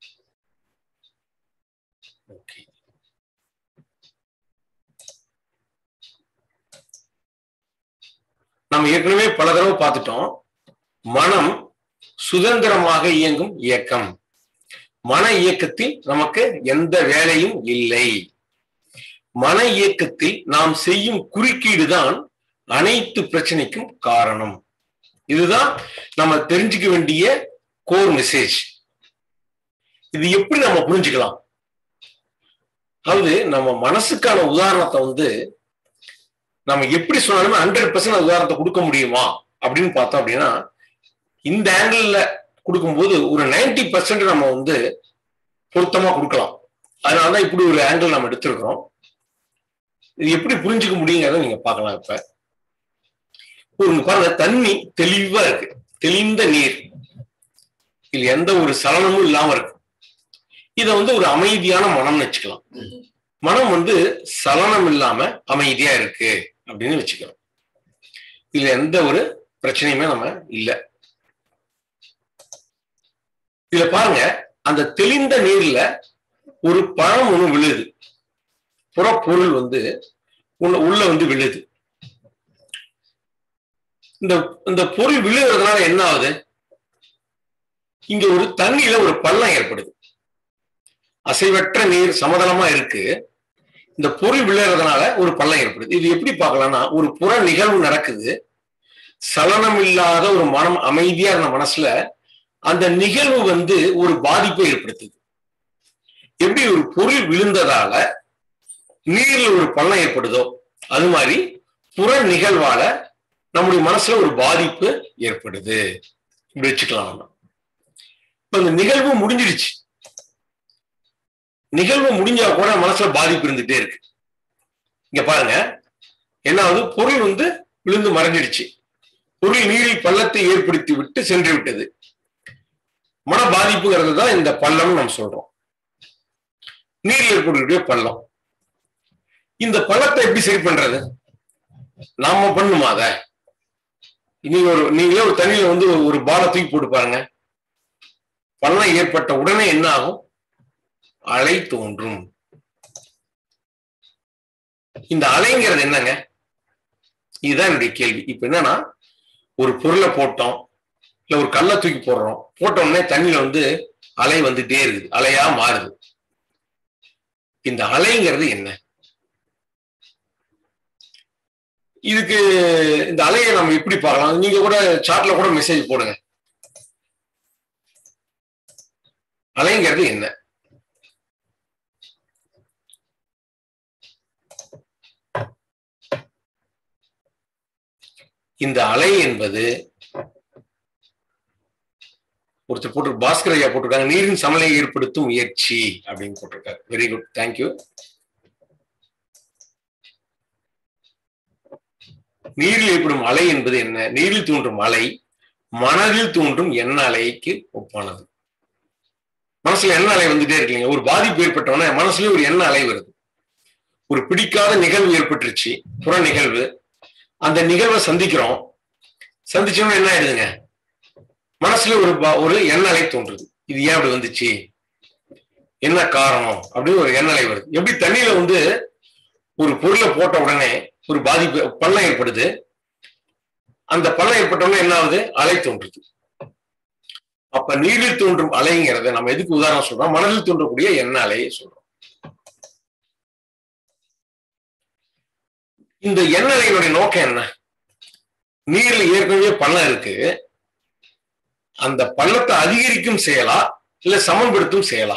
நம்ம ஏற்கனவே பல தடவை பார்த்துட்டோம், மனம் சுதந்திரமாக இயங்கும் இயக்கம். மன இயக்கத்தில் நமக்கு எந்த வேலையும் இல்லை. மன இயக்கத்தில் நாம் செய்யும் குறுக்கீடு தான் அனைத்து பிரச்சனைக்கும் காரணம். இதுதான் நம்ம தெரிஞ்சுக்க வேண்டிய கோர் மெசேஜ். இது எப்படி நம்ம புரிஞ்சுக்கலாம்? அதாவது நம்ம மனசுக்கான உதாரணத்தை வந்து நம்ம எப்படி சொன்னாலுமே ஹண்ட்ரட் பர்சன்ட் உதாரணத்தை கொடுக்க முடியுமா அப்படின்னு பார்த்தோம் அப்படின்னா, இந்த ஆங்கிள் கொடுக்கும்போது ஒரு நைன்டி பர்சன்ட் நம்ம வந்து பொருத்தமா கொடுக்கலாம். அதனாலதான் இப்படி ஒரு ஆங்கிள் நம்ம எடுத்திருக்கிறோம். இது எப்படி புரிஞ்சுக்க முடியுங்கிறத நீங்க பார்க்கலாம். இப்ப ஒரு பாருங்க, தண்ணி தெளிவா இருக்கு, தெளிந்த நீர், இதுல எந்த ஒரு சலனமும் இல்லாம இருக்கு. இத வந்து ஒரு அமைதியான மனம்னு வச்சுக்கலாம். மனம் வந்து சலனம் இல்லாம அமைதியா இருக்கு அப்படின்னு வச்சுக்கிறோம். இதுல எந்த ஒரு பிரச்சனையுமே நம்ம இல்லை. இதுல பாருங்க, அந்த தெளிந்த நீர்ல ஒரு பழம் ஒண்ணு விழுது, புறப்பொருள் வந்து உள்ள வந்து விழுது. இந்த இந்த பொருள் விழுகிறதுனால என்ன ஆகுது? இங்க ஒரு தண்ணியில ஒரு பள்ளம் ஏற்படுது. அசைவற்ற நீர் சமதளமா இருக்கு, இந்த பொருள் விழுறதுனால ஒரு பள்ளம் ஏற்படுது. இது எப்படி பார்க்கலாம்னா, ஒரு புற நிகழ்வு நடக்குது, சலனம் இல்லாத ஒரு மனம் அமைதியா இருந்த மனசுல அந்த நிகழ்வு வந்து ஒரு பாதிப்பை ஏற்படுத்துது. எப்படி ஒரு பொருள் விழுந்ததால நீர்ல ஒரு பள்ளம் ஏற்படுதோ, அது மாதிரி புற நிகழ்வால நம்முடைய மனசுல ஒரு பாதிப்பு ஏற்படுது. இப்படி வச்சுக்கலாம். நம்ம இப்ப இந்த நிகழ்வு முடிஞ்சிடுச்சு. நிகழ்வு முடிஞ்சா கூட மனசுல பாதிப்பு இருந்துட்டே இருக்கு. இங்க பாருங்க, என்ன ஆகுது, பொருள் வந்து விழுந்து மறைஞ்சிடுச்சு. பொருள் நீரில் பள்ளத்தை ஏற்படுத்தி விட்டு சென்று விட்டது. மன பாதிப்புங்கிறது தான் இந்த பள்ளம் நம்ம சொல்றோம். நீரில் ஏற்படக்கூடிய பள்ளம். இந்த பள்ளத்தை எப்படி சரி பண்றது? நாம பண்ணுமா? அத நீங்க ஒரு நீங்களே ஒரு தண்ணியில வந்து ஒரு பாலை தூக்கி போட்டு பாருங்க. பள்ளம் ஏற்பட்ட உடனே என்ன ஆகும்? அலை தோன்றும். இந்த அலைங்கிறது என்னங்க? இதுதான் என்னுடைய கேள்வி. இப்ப என்னன்னா, ஒரு பொருளை போட்டோம், இல்ல ஒரு கல்லை தூக்கி போடுறோம், போட்ட உடனே தண்ணியில வந்து அலை வந்துட்டே இருக்குது, அலையா மாறுது. இந்த அலைங்கிறது என்ன? இதுக்கு இந்த அலையை நம்ம எப்படி பார்க்கலாம்? நீங்க கூட சாட்ல கூட மெசேஜ் போடுங்க. அலைங்கிறது என்ன? இந்த அலை என்பது ஒருத்தர் போட்டு பாஸ்கர் ஐயா போட்டிருக்காங்க, நீரின் சமநிலையை ஏற்படுத்தும் முயற்சி அப்படின்னு போட்டிருக்காரு. Very good, thank you. நீரில் ஏற்படும் அலை என்பது என்ன? நீரில் தோன்றும் அலை மனதில் தோன்றும் எண்ண அலைக்கு ஒப்பானது. மனசுல எண்ண அலை வந்துட்டே இருக்கீங்க. ஒரு பாதிப்பு ஏற்பட்டவன மனசுல ஒரு எண்ண அலை வருது. ஒரு பிடிக்காத நிகழ்வு ஏற்பட்டுருச்சு, புற நிகழ்வு. அந்த நிகழ்வை சந்திக்கிறோம். சந்திச்சோம்னா என்ன ஆயிடுதுங்க? மனசுல ஒரு ஒரு எண்ண அலை தோன்றுது. இது ஏன் அப்படி வந்துச்சு, என்ன காரணம் அப்படின்னு ஒரு எண்ண அலை வருது. எப்படி தண்ணியில வந்து ஒரு பொருளை போட்ட உடனே ஒரு பாதிப்பு பள்ளம் ஏற்படுது. அந்த பள்ளம் ஏற்பட்ட உடனே என்ன ஆகுது? அலை தோன்றுது. அப்ப நீரில் தோன்றும் அலைங்கிறத நம்ம எதுக்கு உதாரணம் சொல்றோம்? மனதில் தோன்றக்கூடிய எண்ண அலையை சொல்றோம். இந்த எண்ண அலையினுடைய நோக்கம் என்ன? நீர்ல ஏற்கனவே பள்ளம் இருக்கு, அந்த பள்ளத்தை அதிகரிக்கும் செயலா இல்ல சமன்படுத்தும் செயலா?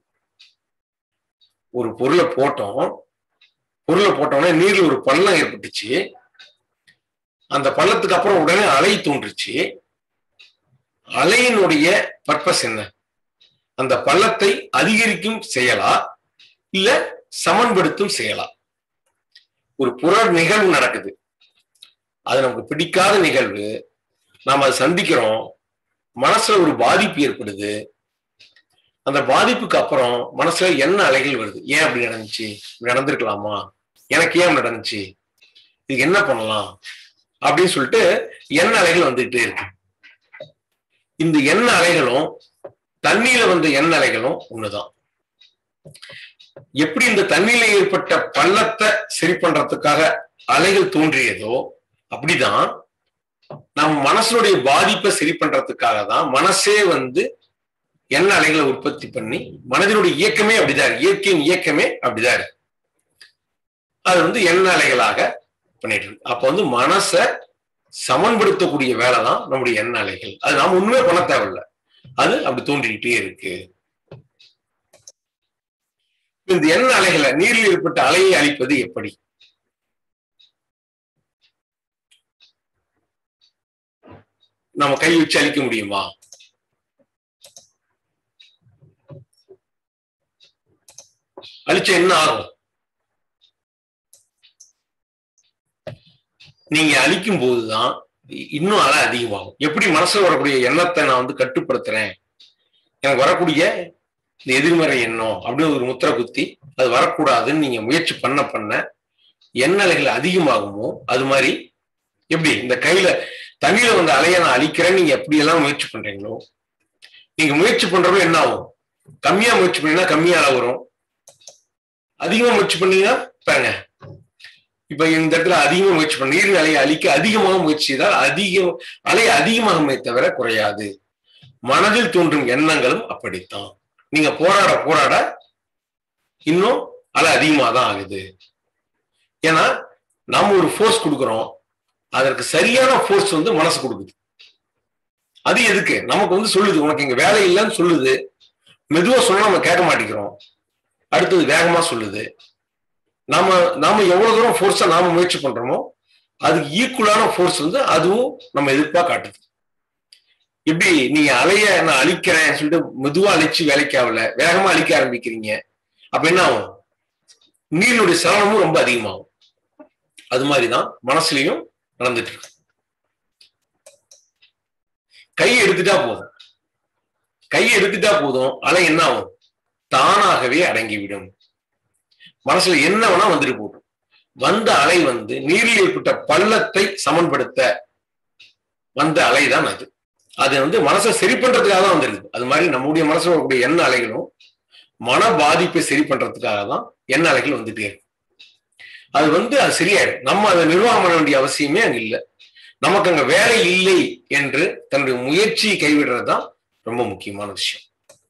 ஒரு பொருளை போட்டோம், பொருளை போட்டோம்னா நீர்ல ஒரு பள்ளம் ஏற்பட்டுச்சு. அந்த பள்ளத்துக்கு அப்புறம் உடனே அலை தோன்றுச்சு. அலையினுடைய பர்பஸ் என்ன? அந்த பள்ளத்தை அதிகரிக்கும் செயலா இல்ல சமன்படுத்தும் செயலா? ஒரு புற நிகழ்வு நடக்குது, அது நமக்கு பிடிக்காத நிகழ்வு, நாம அதை சந்திக்கிறோம், மனசுல ஒரு பாதிப்பு ஏற்படுது. அந்த பாதிப்புக்கு அப்புறம் மனசுல என்ன அலைகள் வருது? ஏன் அப்படி நடந்துச்சு, நடந்திருக்கலாமா, எனக்கு ஏன் நடந்துச்சு, இதுக்கு என்ன பண்ணலாம் அப்படின்னு சொல்லிட்டு எண்ண அலைகள் வந்துகிட்டே இருக்கு. இந்த எண்ண அலைகளும் தண்ணியில வந்த எண்ண அலைகளும் ஒண்ணுதான். எப்படி இந்த தண்ணியில ஏற்பட்ட பள்ளத்தை சரி பண்றதுக்காக அலைகள் தோன்றியதோ அப்படிதான் நம்ம மனசுடைய பாதிப்பை சரி பண்றதுக்காக தான் மனசே வந்து எண்ண அலைகளை உற்பத்தி பண்ணி, மனதினுடைய இயக்கமே அப்படிதான் இருக்கு, இயற்கையின் இயக்கமே அப்படிதான் இருக்கு. அது வந்து எண்ண அலைகளாக பண்ணிட்டு இருக்கு. அப்ப வந்து மனசை சமன்படுத்தக்கூடிய வேலை தான் நம்முடைய எண்ண அலைகள். அது நாம ஒண்ணுமே பண்ண தேவையில்லை, அது அப்படி தோன்றிக்கிட்டே இருக்கு. இந்த எண்ண அலைகளை, நீரில் ஏற்பட்ட அலையை அழிப்பது எப்படி? நம்ம கை வச்சு அழிக்க முடியுமா? அழிச்ச என்ன ஆகும்? நீங்க அழிக்கும் போதுதான் இன்னும் அலை அதிகமாகும். எப்படி மனசுல வரக்கூடிய எண்ணத்தை நான் வந்து கட்டுப்படுத்துறேன், எனக்கு வரக்கூடிய இந்த எதிர்மறை எண்ணம் அப்படின்னு ஒரு முத்திரை குத்தி அது வரக்கூடாதுன்னு நீங்க முயற்சி பண்ண பண்ண எண்ண அலைகள் அதிகமாகுமோ அது மாதிரி எப்படி இந்த கையில தண்ணியில வந்து அலையை நான் அழிக்கிறேன்னு நீங்க எப்படி எல்லாம் முயற்சி பண்றீங்களோ, நீங்க முயற்சி பண்றப்ப என்ன ஆகும்? கம்மியா முயற்சி பண்ணீங்கன்னா கம்மியா அலை வரும், அதிகமா முயற்சி பண்ணீங்கன்னா பாருங்க. இப்ப இந்த இடத்துல அதிகமா முயற்சி பண்ண நீரின் அலையை அழிக்க அதிகமாக முயற்சி செய்தால் அதிகம் அலை அதிகமாகவே தவிர குறையாது. மனதில் தோன்றும் எண்ணங்களும் அப்படித்தான். நீங்க போராட போராட இன்னும் அலை அதிகமாக தான் ஆகுது. ஏன்னா நாம ஒரு ஃபோர்ஸ் கொடுக்குறோம், அதற்கு சரியான ஃபோர்ஸ் வந்து மனசு கொடுக்குது. அது எதுக்கு? நமக்கு வந்து சொல்லுது உனக்கு இங்க வேலை இல்லைன்னு சொல்லுது. மெதுவா சொன்னா நம்ம கேட்க மாட்டேங்கிறோம், அடுத்தது வேகமா சொல்லுது. நாம நாம எவ்வளவு தூரம் ஃபோர்ஸா நாம முயற்சி பண்றோமோ அதுக்கு ஈக்குவலான ஃபோர்ஸ் வந்து அதுவும் நம்ம எதிர்ப்பா காட்டுது. எப்படி நீங்க அலைய நான் அழிக்கிறேன் சொல்லிட்டு மெதுவா அழிச்சு வேலைக்கு ஆகல, வேகமா அழிக்க ஆரம்பிக்கிறீங்க, அப்ப என்ன ஆகும்? நீரினுடைய சலனமும் ரொம்ப அதிகமாகும். அது மாதிரிதான் மனசுலயும் நடந்துட்டு இருக்கு. கையை எடுத்துட்டா போதும், கையை எடுத்துட்டா போதும் அலை என்ன ஆகும்? தானாகவே அடங்கிவிடும். மனசுல என்ன வேணா வந்துட்டு போடும். வந்த அலை வந்து நீரில் ஏற்பட்ட பள்ளத்தை சமன்படுத்த வந்த அலை தான் அது. அது வந்து மனசை சரி பண்றதுக்காக தான் வந்துருக்கு. அது மாதிரி நம்முடைய மனசுல வரக்கூடிய எண்ண அலைகளும் மன பாதிப்பை சரி பண்றதுக்காக தான் எண்ண அலைகள் வந்துட்டே இருக்கு. அது வந்து அது சரியாயிடும். நம்ம அதை நிர்வாகம் பண்ண வேண்டிய அவசியமே அங்க இல்லை. நமக்கு அங்க வேலை இல்லை என்று தன்னுடைய முயற்சியை கைவிடுறது தான் ரொம்ப முக்கியமான விஷயம்.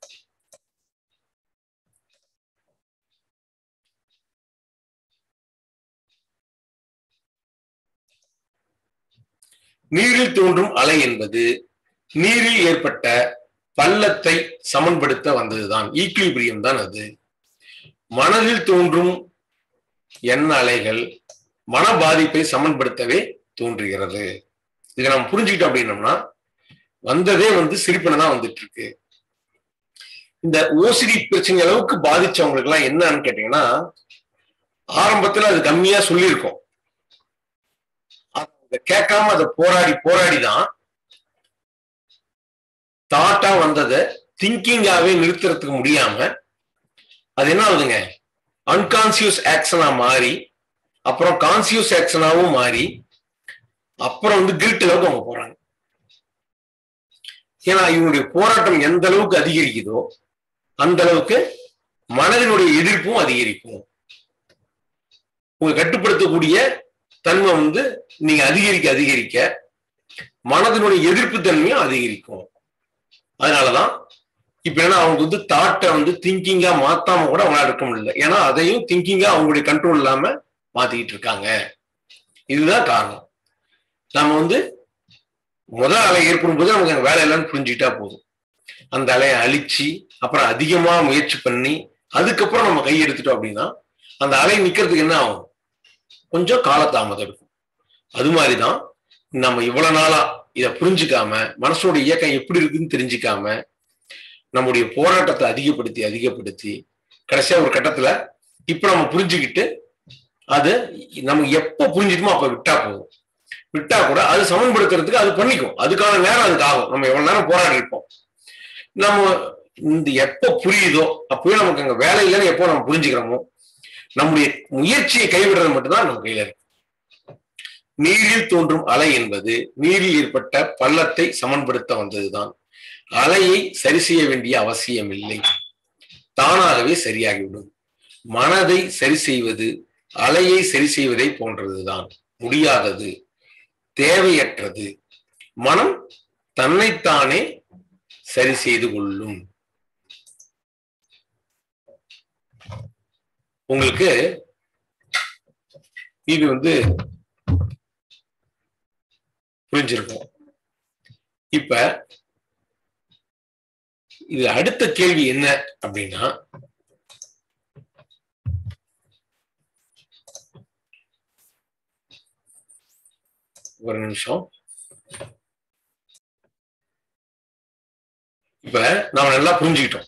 நீரில் தோன்றும் அலை என்பது நீரில் ஏற்பட்ட பள்ளத்தை சமன்படுத்த வந்ததுதான், ஈக்லிபிரியம் தான் அது. மனதில் தோன்றும் எண்ண அலைகள் மன பாதிப்பை சமன்படுத்தவே தோன்றுகிறது. இதை நம்ம புரிஞ்சுக்கிட்டோம் அப்படின்னம்னா வந்ததே வந்து சிரிப்பனதான் வந்துட்டு இருக்கு. இந்த ஓசிடி பிரச்சனை அளவுக்கு பாதிச்சவங்களுக்கு எல்லாம் என்னன்னு கேட்டீங்கன்னா, ஆரம்பத்துல அது கம்மியா சொல்லியிருக்கோம். அதை கேட்காம அதை போராடி போராடிதான் தாட்டா வந்ததை திங்கிங்காவே நிறுத்துறதுக்கு முடியாம அது என்ன ஆகுதுங்க, அன்கான்சியஸ் ஆக்ஷனா மாறி அப்புறம் கான்சியஸ் ஆக்ஷனாவும் மாறி அப்புறம் வந்து கில்ட் அளவுக்கு அவங்க போறாங்க. ஏன்னா இவனுடைய போராட்டம் எந்த அளவுக்கு அதிகரிக்குதோ அந்த அளவுக்கு மனதினுடைய எதிர்ப்பும் அதிகரிக்கும். உங்க கட்டுப்படுத்தக்கூடிய தன்மை வந்து நீங்க அதிகரிக்க அதிகரிக்க மனதினுடைய எதிர்ப்பு தன்மையும் அதிகரிக்கும். அதனாலதான் இப்ப என்ன அவங்க வந்து தாட்டை வந்து திங்கிங்கா மாத்தாம கூட அவங்களால இருக்க முடியல. ஏன்னா அதையும் திங்கிங்கா அவங்களுடைய கண்ட்ரோல் இல்லாம மாத்திக்கிட்டு இருக்காங்க. இதுதான் காரணம். நம்ம வந்து முதல் அலை ஏற்படும் போது நமக்கு அங்க வேலை இல்லைன்னு புரிஞ்சுக்கிட்டா போதும். அந்த அலையை அழிச்சு அப்புறம் அதிகமா முயற்சி பண்ணி அதுக்கப்புறம் நம்ம கை எடுத்துட்டோம் அப்படின்னா அந்த அலை நிக்கிறதுக்கு என்ன ஆகும், கொஞ்சம் காலதாமதம் இருக்கும். அது மாதிரிதான் நம்ம இவ்வளவு நாளா இதை புரிஞ்சுக்காம மனசோட இயக்கம் எப்படி இருக்குன்னு தெரிஞ்சுக்காம நம்முடைய போராட்டத்தை அதிகப்படுத்தி அதிகப்படுத்தி கடைசியா ஒரு கட்டத்துல இப்ப நம்ம புரிஞ்சுக்கிட்டு அது நம்ம எப்ப புரிஞ்சுக்கணுமோ அப்ப விட்டா போதும். விட்டா கூட அது சமன்படுத்துறதுக்கு அது பண்ணிக்கும். அதுக்கான நேரம் அதுக்கு ஆகும். நம்ம எவ்வளவு நேரம் போராடி இருப்போம். நம்ம இந்த எப்ப புரியுதோ அப்பவே நமக்கு அங்க வேலை இல்லைன்னு எப்போ நம்ம புரிஞ்சுக்கிறோமோ நம்முடைய முயற்சியை கைவிடுறது மட்டும்தான் நம்ம கையில இருக்கு. நீரில் தோன்றும் அலை என்பது நீரில் ஏற்பட்ட பள்ளத்தை சமன்படுத்த வந்ததுதான். அலையை சரி செய்ய வேண்டிய அவசியம் இல்லை, தானாகவே சரியாகிவிடும். மனதை சரி செய்வது அலையை சரி செய்வதை போன்றதுதான். முடியாதது, தேவையற்றது. மனம் தன்னைத்தானே சரி செய்து கொள்ளும். உங்களுக்கு இது வந்து புரிஞ்சிருக்கும். இப்ப இது அடுத்த கேள்வி என்ன அப்படின்னா, ஒரு நிமிஷம். இப்ப நாம நல்லா புரிஞ்சுக்கிட்டோம்.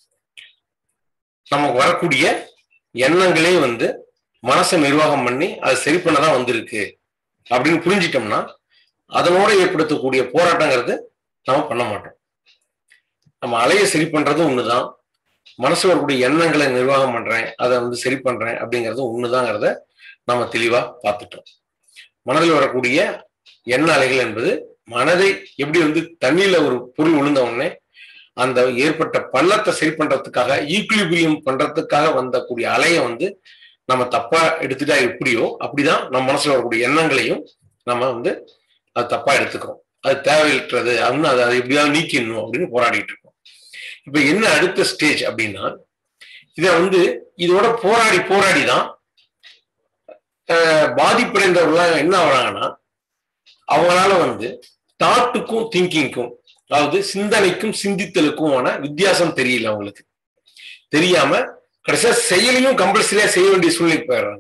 நமக்கு வரக்கூடிய எண்ணங்களே வந்து மனசை நிர்வாகம் பண்ணி அது சரி பண்ணதான் வந்திருக்கு அப்படின்னு புரிஞ்சிட்டோம்னா அதனோட ஏற்படுத்தக்கூடிய போராட்டங்கிறது நம்ம பண்ண மாட்டோம். நம்ம அலையை சரி பண்றது ஒண்ணுதான், மனசு வரக்கூடிய எண்ணங்களை நிர்வாகம் பண்றேன் அதை வந்து சரி பண்றேன் அப்படிங்கிறது ஒண்ணுதாங்கிறத நம்ம தெளிவா பார்த்துட்டோம். மனதில் வரக்கூடிய எண்ண அலைகள் என்பது மனதை எப்படி வந்து தண்ணியில ஒரு பொருள் விழுந்த உடனே அந்த ஏற்பட்ட பள்ளத்தை சரி பண்றதுக்காக ஈக்லிபிரியம் பண்றதுக்காக வந்தக்கூடிய அலையை வந்து நம்ம தப்பா எடுத்துட்டா எப்படியோ அப்படிதான் நம்ம மனசுல வரக்கூடிய எண்ணங்களையும் நம்ம வந்து அது தப்பா எடுத்துக்கிறோம். அது தேவையற்றது அப்படின்னு அதை அதை எப்படியாவது நீக்கிடணும் அப்படின்னு போராடிட்டு இருக்கோம். இப்ப என்ன அடுத்த ஸ்டேஜ் அப்படின்னா, இதை வந்து இதோட போராடி போராடிதான் பாதிப்படைந்தவர்களாக என்ன ஆகுறாங்கன்னா அவங்களால வந்து தாட்டுக்கும் திங்கிங்க்கும், அதாவது சிந்தனைக்கும் சிந்தித்தலுக்குமான வித்தியாசம் தெரியல. அவங்களுக்கு தெரியாம கடைசியா செயலையும் கம்பல்சரியா செய்ய வேண்டிய சூழ்நிலைக்கு போயிடுறாங்க.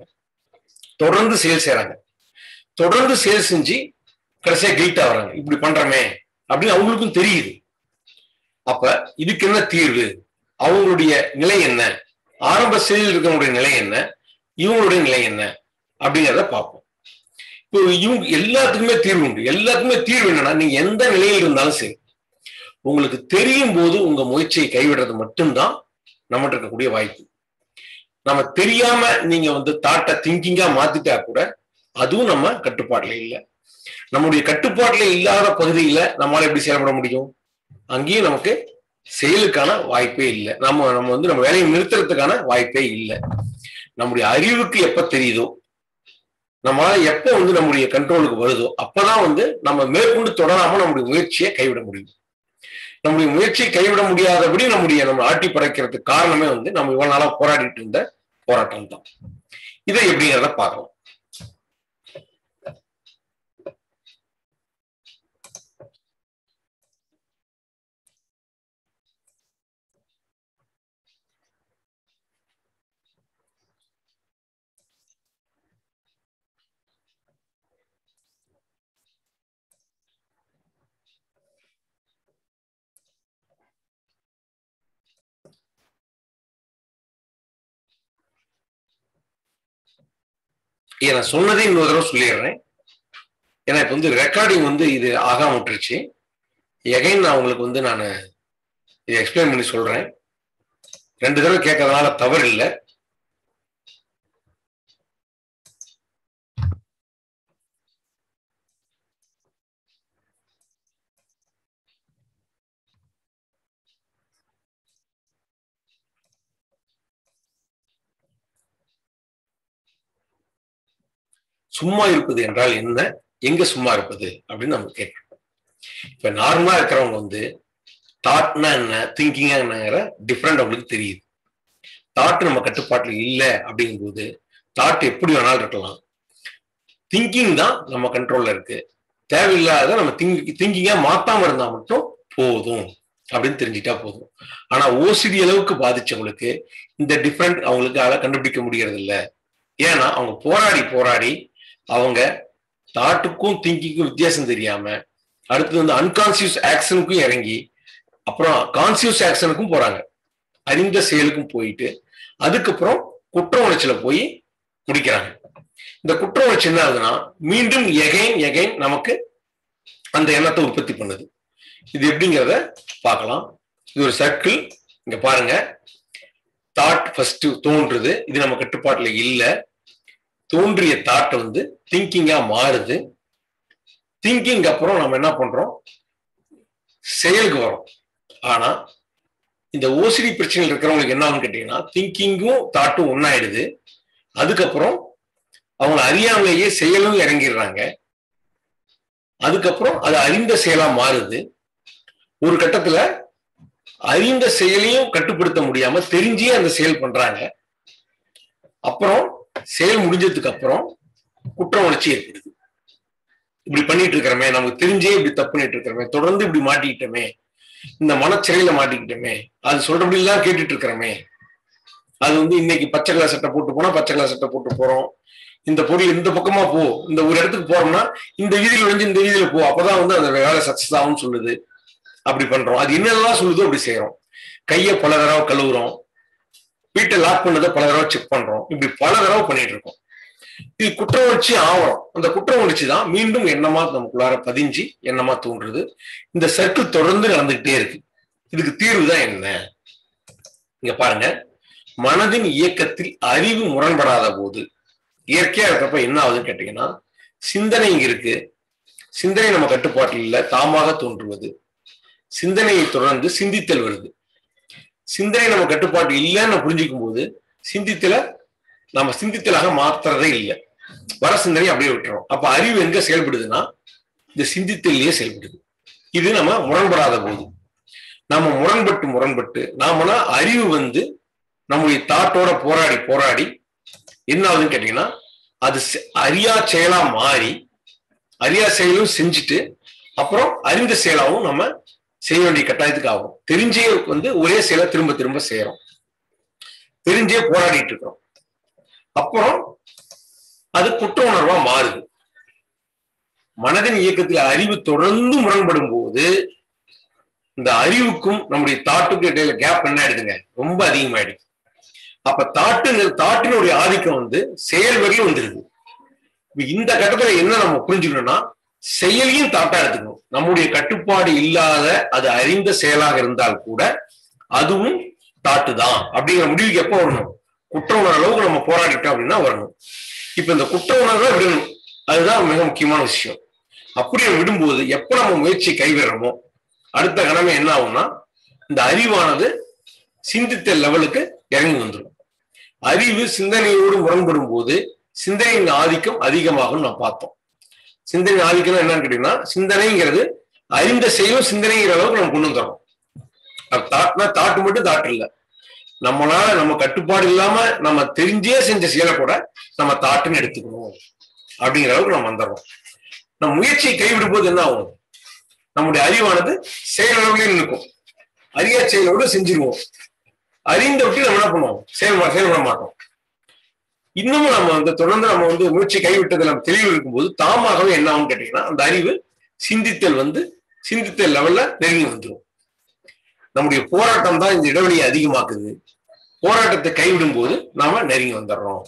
தொடர்ந்து செயல் செய்யறாங்க, தொடர்ந்து செயல் செஞ்சு கடைசியா கில்ட் ஆகுறாங்க. இப்படி பண்றமே அப்படின்னு அவங்களுக்கும் தெரியுது. அப்ப இதுக்கு என்ன தீர்வு, அவங்களுடைய நிலை என்ன, ஆரம்ப ஸ்டேஜில் இருக்கிறவங்களுடைய நிலை என்ன, இவங்களுடைய நிலை என்ன அப்படிங்கிறத பார்ப்போம். இப்போ இவங்க எல்லாத்துக்குமே தீர்வு உண்டு. எல்லாத்துக்குமே தீர்வு என்னன்னா, நீங்க எந்த நிலையில் இருந்தாலும் சரி, உங்களுக்கு தெரியும் போது உங்க முயற்சியை கைவிடுறது மட்டும்தான் நம்மகிட்ட இருக்கக்கூடிய வாய்ப்பு. நம்ம தெரியாம நீங்க வந்து தாட்டை திங்கிங்கா மாத்திட்டா கூட அதுவும் நம்ம கட்டுப்பாட்டுல இல்லை. நம்முடைய கட்டுப்பாட்டுல இல்லாத பகுதியில நம்மளால எப்படி செயல்பட முடியும்? அங்கேயும் நமக்கு செயலுக்கான வாய்ப்பே இல்லை. நம்ம நம்ம வந்து நம்ம வேலையை நிறுத்துறதுக்கான வாய்ப்பே இல்லை. நம்முடைய அறிவுக்கு எப்ப தெரியுதோ, நம்மளால எப்ப வந்து நம்முடைய கண்ட்ரோலுக்கு வருதோ, அப்பதான் வந்து நம்ம மேற்கொண்டு தொடராம நம்முடைய முயற்சியை கைவிட முடியும். நம்முடைய முயற்சியை கைவிட முடியாதபடி நம்முடைய நம்ம ஆட்டி படைக்கிறதுக்கு காரணமே வந்து நம்ம இவ்வளவு நாளா போராடிட்டு இருந்த போராட்டம் தான். இதை எப்படிங்கிறத பார்க்கலாம். நான் சொன்னதே இன்னொரு தடவை சொல்லிடுறேன். ஏன்னா இப்ப வந்து ரெக்கார்டிங் வந்து இது ஆகாம விட்டுருச்சு. எகைன் நான் உங்களுக்கு வந்து நான் இதை எக்ஸ்பிளைன் பண்ணி சொல்றேன். ரெண்டு தடவை கேட்கறதுனால தவறு இல்லை. சும்மா இருப்பது என்றால் என்ன, எங்க சும்மா இருப்பது அப்படின்னு நம்ம கேட்கணும். இப்ப நார்மலா இருக்கிறவங்க வந்து தாட்னா என்ன, திங்கிங்கா என்னங்கிற டிஃப்ரெண்ட் அவங்களுக்கு தெரியுது. தாட் நம்ம கட்டுப்பாட்டுல இல்லை அப்படிங்கும்போது தாட் எப்படி வேணாலும் இருக்கலாம். திங்கிங் தான் நம்ம கண்ட்ரோல்ல இருக்கு. தேவையில்லாத நம்ம திங்க் திங்கிங்கா மாத்தாம இருந்தா மட்டும் போதும் அப்படின்னு தெரிஞ்சுட்டா போதும். ஆனா ஓசிடி அளவுக்கு பாதிச்சவங்களுக்கு இந்த டிஃப்ரெண்ட் அவங்களுக்கு அதை கண்டுபிடிக்க முடியறது இல்லை. ஏன்னா அவங்க போராடி போராடி அவங்க தாட்டுக்கும் திங்கிங்கும் வித்தியாசம் தெரியாம அடுத்து வந்து அன்கான்சியஸ் ஆக்ஷனுக்கும் இறங்கி அப்புறம் கான்சியஸ் ஆக்ஷனுக்கும் போறாங்க. அறிந்த செயலுக்கும் போயிட்டு அதுக்கப்புறம் குற்ற உணர்ச்சியில போய் முடிக்கிறாங்க. இந்த குற்ற உணர்ச்சி என்ன ஆகுதுன்னா மீண்டும் எகைன் எகைன் நமக்கு அந்த எண்ணத்தை உற்பத்தி பண்ணுது. இது எப்படிங்கிறத பார்க்கலாம். இது ஒரு சர்க்கிள். இங்க பாருங்க, தாட் ஃபர்ஸ்ட் தோன்றுது, இது நம்ம கட்டுப்பாட்டுல இல்லை. தோன்றிய தாட் வந்து திங்கிங்கா மாறுது. திங்கிங் அப்புறம் நம்ம என்ன பண்றோம், செயலுக்கு வரோம். ஆனா இந்த ஓசிடி பிரச்சனைகள் இருக்கிறவங்களுக்கு என்ன ஆகுன்னு கேட்டீங்கன்னா, திங்கிங்கும் தாட்டும் ஒன்னாயிடுது. அதுக்கப்புறம் அவங்க அறியாமலேயே செயலும் இறங்கிடுறாங்க. அதுக்கப்புறம் அது அறிந்த செயலா மாறுது. ஒரு கட்டத்துல அறிந்த செயலையும் கட்டுப்படுத்த முடியாம தெரிஞ்சே அந்த செயல் பண்றாங்க. அப்புறம் செயல் முடிஞ்சதுக்கு அப்புறம் குற்ற உணர்ச்சி ஏற்படுது. இப்படி பண்ணிட்டு இருக்கிறமே, நமக்கு தெரிஞ்சே இப்படி தப்பு பண்ணிட்டு இருக்கிறமே, தொடர்ந்து இப்படி மாட்டிக்கிட்டோமே, இந்த மனச்சிறையில மாட்டிக்கிட்டோமே, அது சொல்றபடியெல்லாம் கேட்டுட்டு இருக்கிறோமே, அது வந்து இன்னைக்கு பச்சை கலர் சட்டை போட்டு போனா பச்சை கலர் சட்டை போட்டு போறோம், இந்த பொருள் இந்த பக்கமா போ, இந்த ஒரு இடத்துக்கு போறோம்னா இந்த வீதியில விளைஞ்சு இந்த வீதியில போ, அப்பதான் வந்து அந்த வேலை சக்சஸ் ஆகும்னு சொல்லுது. அப்படி பண்றோம். அது என்னெல்லாம் சொல்லுதோ அப்படி செய்யறோம். கையை பல தடவை கழுவுறோம், வீட்டை லாக் பண்ணதை பல தடவை செக் பண்றோம். இப்படி பல தடவை பண்ணிட்டு இருக்கோம். இது குற்ற உணர்ச்சி ஆவரம். அந்த குற்ற உணர்ச்சி தான் மீண்டும் எண்ணமா நமக்குள்ளார பதிஞ்சு எண்ணமா தோன்றுது. இந்த சர்க்கிள் தொடர்ந்து நடந்துகிட்டே இருக்கு. இதுக்கு தீர்வு தான் என்ன? இங்க பாருங்க, மனதின் இயக்கத்தில் அறிவு முரண்படாத போது இயற்கையா இருக்கப்ப என்ன ஆகுதுன்னு கேட்டீங்கன்னா, சிந்தனை இங்க இருக்கு, சிந்தனை நம்ம கட்டுப்பாட்டில் இல்லை, தாமாக தோன்றுவது. சிந்தனையை தொடர்ந்து சிந்தித்தல் வருது. சிந்தனை நம்ம கட்டுப்பாட்டு இல்லைன்னு புரிஞ்சுக்கும் போது சிந்தித்தல நம்ம சிந்தித்தலாக மாத்துறதே இல்லை, வர சிந்தனை அப்படியே விட்டுறோம். அப்ப அறிவு எங்க செயல்படுதுன்னா இந்த சிந்தித்தலையே செயல்படுது. இது நம்ம முரண்படாத போது. நம்ம முரண்பட்டு முரண்பட்டு நாமனா அறிவு வந்து நம்முடைய தாட்டோட போராடி போராடி என்ன ஆகுதுன்னு கேட்டீங்கன்னா, அது அறியா செயலா மாறி அறியா செயலும் செஞ்சுட்டு அப்புறம் அறிந்த செயலாவும் நம்ம செய்ய வேண்டிய கட்டாயத்துக்கு ஆகும். தெரிஞ்சே வந்து ஒரே செயலை திரும்ப திரும்ப செய்யறோம், தெரிஞ்சே போராடிட்டு இருக்கிறோம். அப்புறம் அது குற்ற உணர்வா மாறுது. மனதின் இயக்கத்தில் அறிவு தொடர்ந்து முரண்படும் போது இந்த அறிவுக்கும் நம்முடைய தாட்டுக்கும் இடையில கேப் என்ன ஆயிடுதுங்க, ரொம்ப அதிகமாயிடுது. அப்ப தாட்டு தாட்டினுடைய ஆதிக்கம் வந்து செயல் வரையும் வந்துருது. இந்த கட்டத்துல என்ன நம்ம புரிஞ்சுக்கணும்னா, செயலையும் தாட்டா எடுத்துக்கணும். நம்முடைய கட்டுப்பாடு இல்லாத அது அறிந்த செயலாக இருந்தால் கூட அதுவும் தாட்டு தான் அப்படிங்கிற முடிவுக்கு எப்ப வரணும், குற்ற உணர்வு அளவுக்கு நம்ம போராடிட்டோம் அப்படின்னா வரணும். இப்ப இந்த குற்ற உணர்வை விடணும், அதுதான் மிக முக்கியமான விஷயம். அப்படியே விடும்போது எப்ப நம்ம முயற்சி கைவிடுறோமோ அடுத்த கணமே என்ன ஆகும்னா, இந்த அறிவானது சிந்தித்த லெவலுக்கு இறங்கி வந்துடும். அறிவு சிந்தனையோடு முரண்படும் போது சிந்தனையின் ஆதிக்கம் அதிகமாகும் நான் பார்த்தோம். சிந்தனை ஆதிக்கம் என்னன்னு கேட்டீங்கன்னா, சிந்தனைங்கிறது அறிந்த செயலும் சிந்தனைங்கிற அளவுக்கு நம்ம கொண்டு வந்துடுறோம். தாட்னா தாட்டு மட்டும் தாட்டு இல்லை, நம்மளால நம்ம கட்டுப்பாடு இல்லாம நம்ம தெரிஞ்சே செஞ்ச செயலை கூட நம்ம தாட்டுன்னு எடுத்துக்கணும் அப்படிங்கிற அளவுக்கு நம்ம வந்துடுறோம். நம்ம முயற்சியை கைவிடும் போது என்ன ஆகும், நம்முடைய அறிவானது செயலளவுலேயே நிற்கும். அறியா செயலோடு செஞ்சிருவோம். அறிந்த விட்டு நம்ம என்ன பண்ணுவோம், செயல் செயல்பட மாட்டோம். இன்னமும் நம்ம வந்து தொடர்ந்து நம்ம வந்து முயற்சி கைவிட்டதில் நம்ம தெளிவு இருக்கும்போது தாமாகவே என்ன ஆகும்னு கேட்டீங்கன்னா, அந்த அறிவு சிந்தித்தல் வந்து சிந்தித்தல் லெவல்ல நெருங்கி வந்துடும். நம்முடைய போராட்டம் தான் இந்த இடைவெளியை அதிகமாக்குது. போராட்டத்தை கைவிடும் போது நாம நெருங்கி வந்துடுறோம்.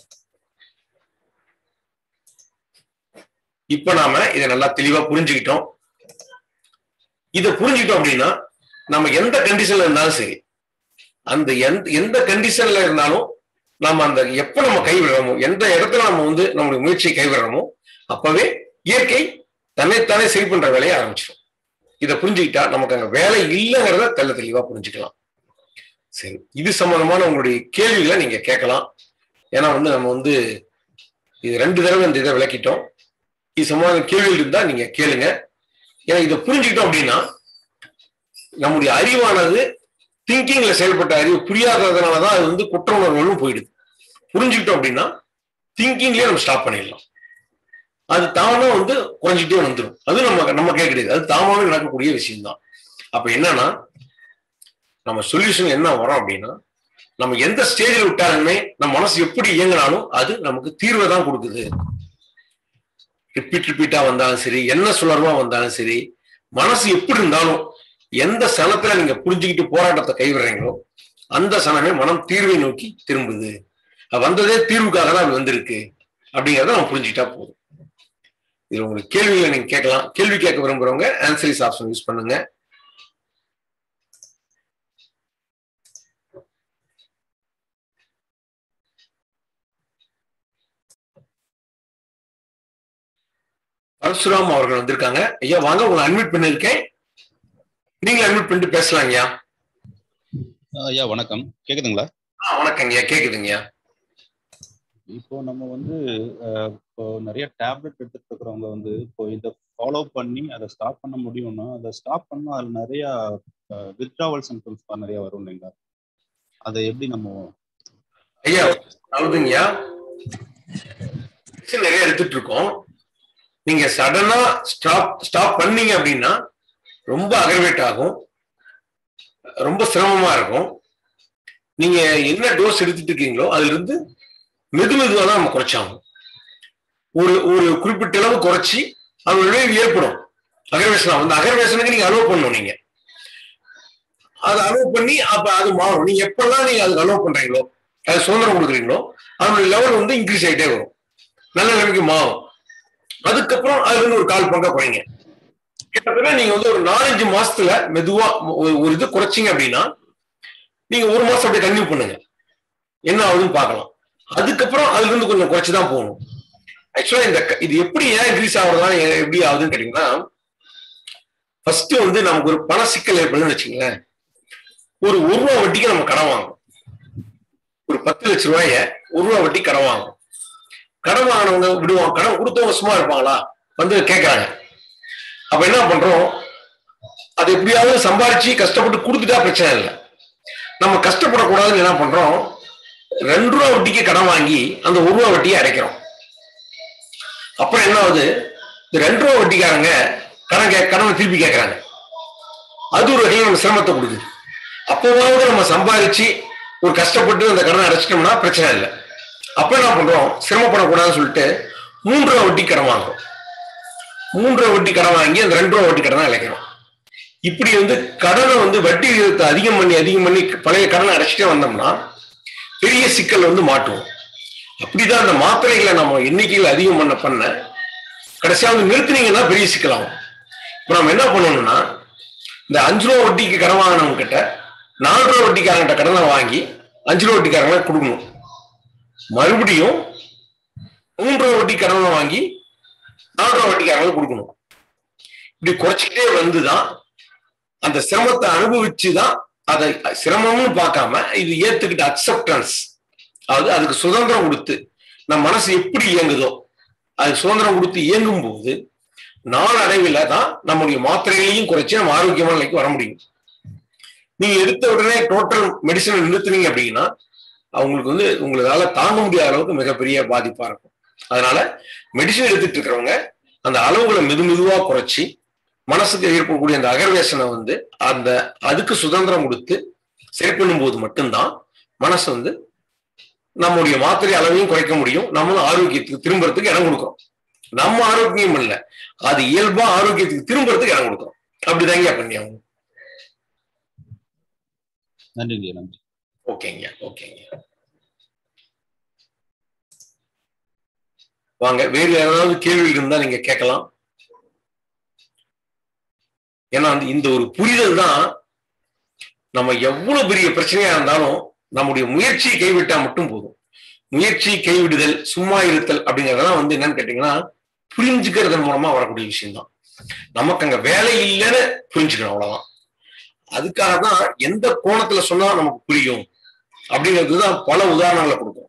இப்ப நாம இதை நல்லா தெளிவா புரிஞ்சுக்கிட்டோம். இதை புரிஞ்சுக்கிட்டோம் அப்படின்னா நம்ம எந்த கண்டிஷன்ல இருந்தாலும் சரி, அந்த எந்த எந்த கண்டிஷன்ல இருந்தாலும் நம்ம அந்த எப்ப நம்ம கைவிடுறோமோ, எந்த இடத்துல நம்ம வந்து நம்மளுடைய முயற்சியை கைவிடுறோமோ அப்பவே இயற்கை தன்னைத்தானே சரி பண்ற வேலையை ஆரம்பிச்சிடும். இதை புரிஞ்சுக்கிட்டா நமக்கு அங்க வேலை இல்லைங்கிறத தெல்ல தெளிவா புரிஞ்சுக்கலாம். சரி, இது சம்பந்தமான உங்களுடைய கேள்விகளை நீங்க கேட்கலாம். ஏன்னா வந்து நம்ம வந்து இது ரெண்டு தடவை இந்த இதை விளக்கிட்டோம். இது சம்பந்தமான கேள்விகள் இருந்தா நீங்க கேளுங்க. ஏன்னா இதை புரிஞ்சுக்கிட்டோம் அப்படின்னா நம்முடைய அறிவானது திங்கிங்ல செயல்பட்ட அறிவு புரியாததுனாலதான் அது வந்து குற்ற உணர்வுகளும் போயிடுது. புரிஞ்சுக்கிட்டோம் அப்படின்னா திங்கிங்லயே நம்ம ஸ்டாப் பண்ணிடலாம். அது தானா வந்து குறைஞ்சிட்டே வந்துடும். அது நம்ம நம்ம கேட்கறது, அது தாமாவே நடக்கக்கூடிய விஷயம்தான். அப்ப என்னன்னா நம்ம சொல்யூஷன் என்ன வரும் அப்படின்னா, நம்ம எந்த ஸ்டேஜில் விட்டாலுமே நம்ம மனசு எப்படி இயங்கினாலும் அது நமக்கு தீர்வை தான் கொடுக்குது. ரிப்பீட் ரிப்பீட்டா வந்தாலும் சரி, என்ன சுழர்வா வந்தாலும் சரி, மனசு எப்படி இருந்தாலும் எந்த சனத்துல நீங்க புரிஞ்சுக்கிட்டு போராட்டத்தை கைவிடுறீங்களோ அந்த சனமே மனம் தீர்வை நோக்கி திரும்புது. அது வந்ததே தீர்வுக்காக தான் அது வந்திருக்கு அப்படிங்கிறத நம்ம புரிஞ்சுக்கிட்டா போதும். இதுல உங்களுக்கு கேள்விகளை நீங்க கேட்கலாம். கேள்வி கேட்க விரும்புறவங்க ஆன்சரிஸ் ஆப்ஷன் யூஸ் பண்ணுங்க. பரசுராம் அவர்கள் வந்திருக்காங்க. ஐயா வாங்க, உங்களை அட்மிட் பண்ணிருக்கேன், நீங்க அட்மிட் பண்ணிட்டு பேசலாம். ஐயா ஐயா வணக்கம், கேக்குதுங்களா? வணக்கம் ஐயா, கேக்குதுங்கய்யா. இப்போ நம்ம வந்து இப்போ நிறைய டேப்லெட் எடுத்துட்டு இருக்கிறவங்க வந்து இப்போ இதை ஃபாலோ பண்ணி அதை ஸ்டாப் பண்ண முடியும்னா அதை ஸ்டாப் பண்ணா அதுல நிறைய வித்ட்ராவல் சிம்டம்ஸ் நிறைய வரும் இல்லைங்களா? அதை எப்படி நம்ம ஐயா அவ்வளவுங்கய்யா நிறைய எடுத்துட்டு இருக்கோம். நீங்க சடனா ஸ்டாப் ஸ்டாப் பண்ணீங்க அப்படின்னா ரொம்ப அக்ரவேட் ஆகும், ரொம்ப சிரமமா இருக்கும். நீங்க என்ன டோஸ் எடுத்துட்டு இருக்கீங்களோ அதுல இருந்து மெது மெதுவாக தான் நம்ம குறைச்சாகும். ஒரு ஒரு குறிப்பிட்ட அளவு குறைச்சி அதோட விளைவு ஏற்படும். அகர்வேஷனா வந்து அகர்வேஷனுக்கு நீங்க அலோவ் பண்ணணும். நீங்க அதை அலோவ் பண்ணி அப்ப அது மாறும். நீங்க எப்பெல்லாம் நீங்க அதுக்கு அலோவ் பண்றீங்களோ, அது சுதந்திரம் கொடுக்குறீங்களோ, அதனுடைய லெவல் வந்து இன்க்ரீஸ் ஆகிட்டே வரும், நல்ல நிலைமைக்கு மாறும். அதுக்கப்புறம் அதுல இருந்து ஒரு கால் பங்கா குறைங்க. கிட்டத்தட்ட நீங்க வந்து ஒரு நாலஞ்சு மாசத்துல மெதுவா ஒரு இது குறைச்சிங்க அப்படின்னா நீங்க ஒரு மாசம் அப்படியே கன்டினியூ பண்ணுங்க, என்ன ஆகுதுன்னு பார்க்கலாம். அதுக்கப்புறம் அதுல இருந்து கொஞ்சம் குறைச்சுதான் போகணும். ஆக்சுவலா இந்த இது எப்படி ஏன் இன்க்ரீஸ் ஆகுறதா எப்படி ஆகுதுன்னு கேட்டீங்கன்னா, ஃபர்ஸ்ட் வந்து நமக்கு ஒரு பண சிக்கல் ஏற்படுதுன்னு வச்சுங்களேன். ஒரு ஒரு ரூபா வட்டிக்கு நம்ம கடன் வாங்கணும். ஒரு பத்து லட்சம் ரூபாய ஒரு ரூபா வட்டி கடன் வாங்கணும். கடன் வாங்கினவங்க விடுவாங்க, கடன் கொடுத்தவங்க சும்மா இருப்பாங்களா? வந்து கேட்கறாங்க. அப்ப என்ன பண்றோம், அது எப்படியாவது சம்பாரிச்சு கஷ்டப்பட்டு கொடுத்துட்டா பிரச்சனை இல்லை. நம்ம கஷ்டப்படக்கூடாதுன்னு என்ன பண்றோம், ரெண்டு ரூபா வட்டிக்கு கடன் வாங்கி அந்த ஒரு ரூபா வட்டியை அடைக்கிறோம். அப்புறம் என்ன ஆகுது, இந்த ரெண்டு ரூபா வட்டிக்காரங்க கடன் கே கடனை திருப்பி கேட்கறாங்க. அது ஒரு வகையில் நம்ம சிரமத்தை கொடுக்குது. அப்போவாவது நம்ம சம்பாதிச்சு ஒரு கஷ்டப்பட்டு அந்த கடனை அடைச்சிட்டோம்னா பிரச்சனை இல்லை. அப்ப என்ன பண்றோம், சிரமப்படக்கூடாதுன்னு சொல்லிட்டு மூன்று ரூபா வட்டி கடன் வாங்குறோம். மூன்று ரூபா வட்டி கடன் வாங்கி அந்த ரெண்டு ரூபா வட்டி கடனை அழைக்கிறோம். இப்படி வந்து கடனை வந்து வட்டி விகிதத்தை அதிகம் பண்ணி அதிகம் பண்ணி பழைய கடனை அடைச்சிட்டே வந்தோம்னா பெரிய சிக்கல் வந்து மாட்டுவோம். அப்படிதான் அந்த மாத்திரைகளை நம்ம எண்ணிக்கையில் அதிகம் பண்ண பண்ண கடைசியாக வந்து நிறுத்தினீங்கன்னா பெரிய சிக்கலாகும். இப்போ நம்ம என்ன பண்ணணும்னா இந்த அஞ்சு ரூபா வட்டிக்கு கடன் வாங்கினவங்க கிட்ட நாலு ரூபா வட்டிக்காரங்கிட்ட கடனை வாங்கி அஞ்சு ரூபா வட்டிக்காரங்களை கொடுக்கணும். மறுபடியும் மூன்று ரூபா வட்டி கடனை வாங்கி நாலு ரூபா வட்டிக்காரங்களை கொடுக்கணும். இப்படி குறைச்சிக்கிட்டே வந்துதான் அந்த சிரமத்தை அனுபவிச்சுதான் அதை சிரமம்னு பார்க்காம இது ஏத்துக்கிட்ட அக்செப்டன்ஸ், அதாவது அதுக்கு சுதந்திரம் கொடுத்து நம்ம மனசு எப்படி இயங்குதோ அது சுதந்திரம் கொடுத்து இயங்கும் போது நாள் அடைவில் தான் நம்முடைய மாத்திரைகளையும் குறைச்சி நம்ம ஆரோக்கியமான நிலைக்கு வர முடியும். நீங்க எடுத்த உடனே டோட்டல் மெடிசனை நிறுத்துனீங்க அப்படின்னா அவங்களுக்கு வந்து உங்களால தாங்க முடியாத அளவுக்கு மிகப்பெரிய பாதிப்பா இருக்கும். அதனால மெடிசன் எடுத்துட்டு இருக்கிறவங்க அந்த அளவுகளை மெது மெதுவா குறைச்சி மனசுக்கு ஏற்படக்கூடிய அந்த அகர்வேஷனை வந்து அந்த அதுக்கு சுதந்திரம் கொடுத்து சரி பண்ணும் போது மட்டும்தான் மனசு வந்து நம்முடைய மாத்திரை அளவையும் குறைக்க முடியும். நம்மளும் ஆரோக்கியத்துக்கு திரும்புறதுக்கு இடம் கொடுக்கும். நம்ம ஆரோக்கியம் இல்லை, அது இயல்பா ஆரோக்கியத்துக்கு திரும்புறதுக்கு இடம் கொடுக்கும். அப்படிதாங்க பண்ணியாங்க. நன்றிங்க. நன்றி. ஓகேங்க ஓகேங்க வாங்க, வேறு ஏதாவது கேள்வி இருந்தா நீங்க கேட்கலாம். ஏன்னா இந்த ஒரு புரிதல் தான் நம்ம எவ்வளவு பெரிய பிரச்சனையா இருந்தாலும் நம்முடைய முயற்சியை கைவிட்டா மட்டும் போதும். முயற்சி கைவிடுதல் சும்மா இருத்தல் அப்படிங்கறதெல்லாம் வந்து என்னன்னு கேட்டீங்கன்னா புரிஞ்சுக்கிறதன் மூலமா வரக்கூடிய விஷயம்தான். நமக்கு அங்க வேலை இல்லைன்னு புரிஞ்சுக்கணும், அவ்வளவுதான். அதுக்காக தான் எந்த கோணத்துல சொன்னா நமக்கு புரியும் அப்படிங்கிறதுதான் பல உதாரணங்களை கொடுக்கும்.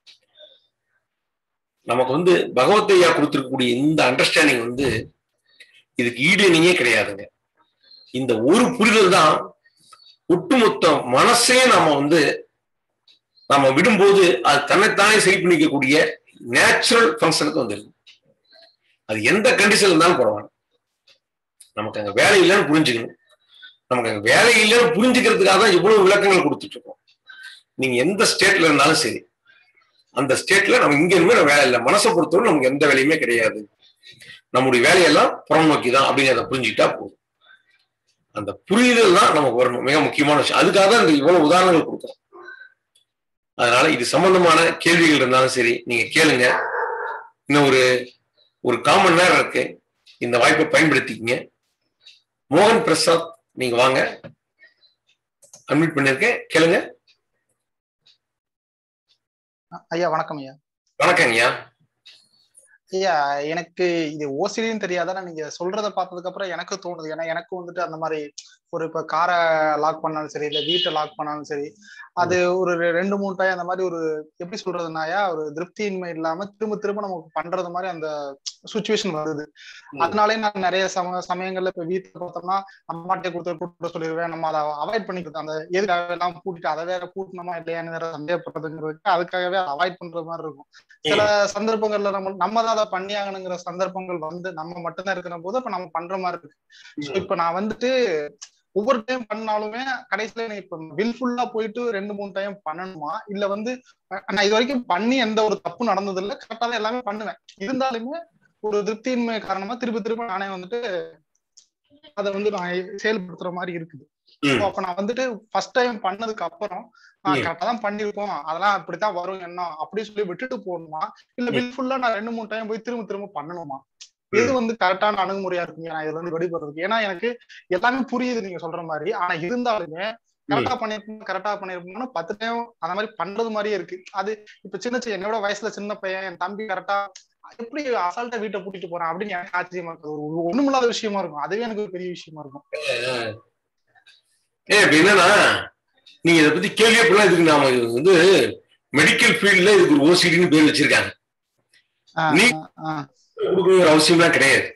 நமக்கு வந்து பகவத்தையா கொடுத்திருக்கக்கூடிய இந்த அண்டர்ஸ்டாண்டிங் வந்து இதுக்கு ஈடுணையே கிடையாதுங்க. இந்த ஒரு புரிதல் தான் ஒட்டுமொத்த மனசே நம்ம வந்து நம்ம விடும்போது அது தன்னைத்தானே சரி பண்ணிக்கக்கூடிய நேச்சுரல் ஃபங்க்ஷனுக்கு வந்துருக்கு. அது எந்த கண்டிஷன்ல இருந்தாலும் பரவாயில்ல, நமக்கு அங்க வேலை இல்லைன்னு புரிஞ்சுக்கணும். நமக்கு அங்க வேலை இல்லைன்னு புரிஞ்சுக்கிறதுக்காக தான் இவ்வளவு விளக்கங்கள் கொடுத்துட்டு இருக்கோம். நீங்க எந்த ஸ்டேட்ல இருந்தாலும் சரி, அந்த ஸ்டேட்ல நம்ம இங்க இருந்து வேலை இல்லை. மனசை பொறுத்தவரை நமக்கு எந்த வேலையுமே கிடையாது, நம்முடைய வேலையெல்லாம் புறம் நோக்கி தான் அப்படிங்கிறத புரிஞ்சுக்கிட்டா போதும். அந்த புரிதல் தான் நமக்கு வரணும், மிக முக்கியமான விஷயம். அதுக்காக தான் இந்த இவ்வளவு உதாரணங்கள் கொடுக்குறோம். அதனால இது சம்பந்தமான கேள்விகள் இருந்தாலும் சரி நீங்க கேளுங்க. இன்னும் ஒரு ஒரு காமன் நேரம் இருக்கு, இந்த வாய்ப்பை பயன்படுத்திக்கங்க. மோகன் பிரசாத் நீங்க வாங்க, அட்மிட் பண்ணிருக்கேன், கேளுங்க. ஐயா வணக்கம். ஐயா வணக்கம் ஐயா. ஐயா எனக்கு இது ஓசிடின்னு தெரியாதா, நீங்க சொல்றதை பார்த்ததுக்கு அப்புறம் எனக்கு தோணுது. ஏன்னா எனக்கு வந்துட்டு அந்த மாதிரி ஒரு இப்ப காரை லாக் பண்ணாலும் சரி, இல்ல வீட்டை லாக் பண்ணாலும் சரி, அது ஒரு ரெண்டு மூணு டைம் அந்த மாதிரி ஒரு எப்படி சொல்றதுனாயா ஒரு திருப்தியின்மை இல்லாம திரும்ப திரும்ப நமக்கு பண்றது மாதிரி அந்த சுச்சுவேஷன் வருது. அதனாலே நான் நிறைய சம சமயங்கள்ல இப்ப வீட்டுல பார்த்தோம்னா அம்மாட்டே கொடுத்து கூட்ட சொல்லிடுவேன். நம்ம அதை அவாய்ட் பண்ணிக்கிறது, அந்த எதுக்காக எல்லாம் கூட்டிட்டு அதை வேற கூட்டணுமா இல்லையான்னு வேற சந்தேகப்படுறதுங்கிறதுக்கு அதுக்காகவே அவாய்ட் பண்ற மாதிரி இருக்கும். சில சந்தர்ப்பங்கள்ல நம்ம நம்ம தான் அதை பண்ணியாகணுங்கிற சந்தர்ப்பங்கள் வந்து நம்ம மட்டும்தான் இருக்கிற போது இப்ப நம்ம பண்ற மாதிரி இருக்கு. ஸோ இப்ப நான் வந்துட்டு ஒவ்வொரு டைம் பண்ணாலுமே கடைசியில இப்ப வில்ஃபுல்லா போயிட்டு ரெண்டு மூணு டைம் பண்ணணுமா, இல்ல வந்து நான் இது வரைக்கும் பண்ணி எந்த ஒரு தப்பு நடந்தது இல்லை, கரெக்டா தான் எல்லாமே பண்ணுவேன். இருந்தாலுமே ஒரு திருப்தியின்மை காரணமா திருப்பி திருப்பி நானே வந்துட்டு அதை வந்து நான் செயல்படுத்துற மாதிரி இருக்குது. அப்ப நான் வந்துட்டு ஃபர்ஸ்ட் டைம் பண்ணதுக்கு அப்புறம் நான் கரெக்டா தான் பண்ணிருக்கோம், அதெல்லாம் இப்படித்தான் வரும் என்ன அப்படி சொல்லி விட்டுட்டு போகணுமா, இல்ல வில்ஃபுல்லா நான் ரெண்டு மூணு டைம் போய் திரும்ப திரும்ப பண்ணணுமா, எது வந்து கரெக்டான அணுகுமுறையா இருக்குங்க நான் இதுல இருந்து வெளிப்படுறதுக்கு? ஏன்னா எனக்கு எல்லாமே புரியுது நீங்க சொல்ற மாதிரி, ஆனா இருந்தாலுமே கரெக்டா பண்ணிருப்போம் கரெக்டா பண்ணிருப்போம்னா பத்து டைம் அந்த மாதிரி பண்றது மாதிரியே இருக்கு. அது இப்ப சின்ன சின்ன என்னோட வயசுல சின்ன பையன் என் தம்பி கரெக்டா எப்படி அசால்ட்டா வீட்டை பூட்டிட்டு போறான் அப்படின்னு எனக்கு ஆச்சரியமா இருக்கு. ஒரு ஒண்ணுமில்லாத விஷயமா இருக்கும், அதுவே எனக்கு ஒரு பெரிய விஷயமா இருக்கும். ஏ என்னன்னா நீங்க இதை பத்தி கேள்விப்படலாம். இதுக்கு நாம வந்து மெடிக்கல் ஃபீல்ட்ல இதுக்கு ஒரு ஓசிடின்னு பேர் வச்சிருக்காங்க. கொடுக்கணுங்கிற அவசியம்லாம் கிடையாது.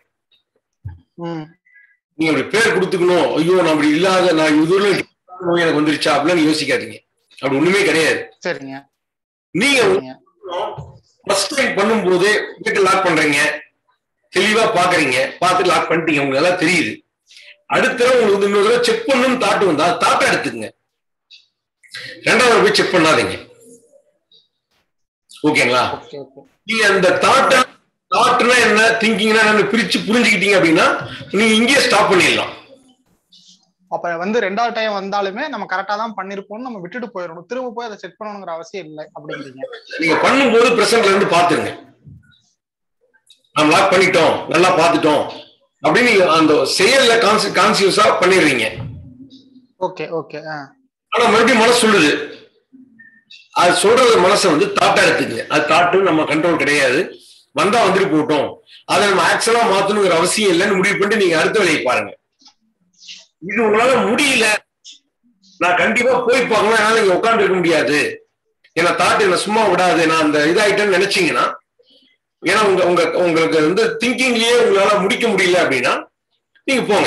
நீங்க அப்படி பேர் கொடுத்துக்கணும், ஐயோ நான் அப்படி இல்லாத நான் இதுல எனக்கு வந்துருச்சா அப்படின்னு யோசிக்காதீங்க. அப்படி ஒண்ணுமே கிடையாது. சரிங்க. நீங்க ஃபர்ஸ்ட் டைம் பண்ணும் போதே வீட்டை லாக் பண்றீங்க, தெளிவா பாக்குறீங்க, பார்த்துட்டு லாக் பண்ணிட்டீங்க, உங்களுக்கு நல்லா தெரியுது. அடுத்த தடவை உங்களுக்கு இன்னொரு தடவை செக் பண்ணணும்னு தாட்டு வந்தா தாட்டை எடுத்துக்கங்க, ரெண்டாவது போய் செக் பண்ணாதீங்க. ஓகேங்களா? நீங்க அந்த தாட்டை தாட் தாட்னா என்ன, திங்கிங்னா என்ன பிரிச்சு புரிஞ்சுக்கிட்டீங்க அப்படின்னா நீங்க இங்கேயே ஸ்டாப் பண்ணிடலாம். அப்ப வந்து ரெண்டாவது டைம் வந்தாலுமே நம்ம கரெக்டா தான் பண்ணிருப்போம்னு நம்ம விட்டுட்டு போயிடணும். திரும்ப போய் அதை செக் பண்ணணுங்கிற அவசியம் இல்லை அப்படிங்கிறீங்க. நீங்க பண்ணும்போது பிரசன்ட்ல இருந்து பாத்துருங்க. நம்ம லாக் பண்ணிட்டோம், நல்லா பாத்துட்டோம் அப்படின்னு நீங்க அந்த செயல்ல கான்சியஸா பண்ணிடுறீங்க. Okay okay. ஆனா மறுபடியும் மனசு சொல்லுது, அது சொல்றது மனசை வந்து தாட்டா எடுத்துக்குங்க. அது தாட்டு நம்ம கண்ட்ரோல் கிடையாது, வந்தா வந்துட்டு போட்டோம், அதை நம்ம ஆக்சுவலா மாத்தணுங்கிற அவசியம் இல்லைன்னு முடிவு பண்ணிட்டு நீங்க அடுத்த வேலையை பாருங்க. இது உங்களால முடியல, நான் கண்டிப்பா போய் பார்க்கணும், என்னால நீங்க உட்காந்து இருக்க முடியாது, ஏன்னா தாட்டு என்ன சும்மா விடாது, நான் அந்த இதாயிட்டேன்னு நினைச்சீங்கன்னா, ஏன்னா உங்க உங்க உங்களுக்கு வந்து திங்கிங்லயே உங்களால முடிக்க முடியல அப்படின்னா நீங்க போங்க.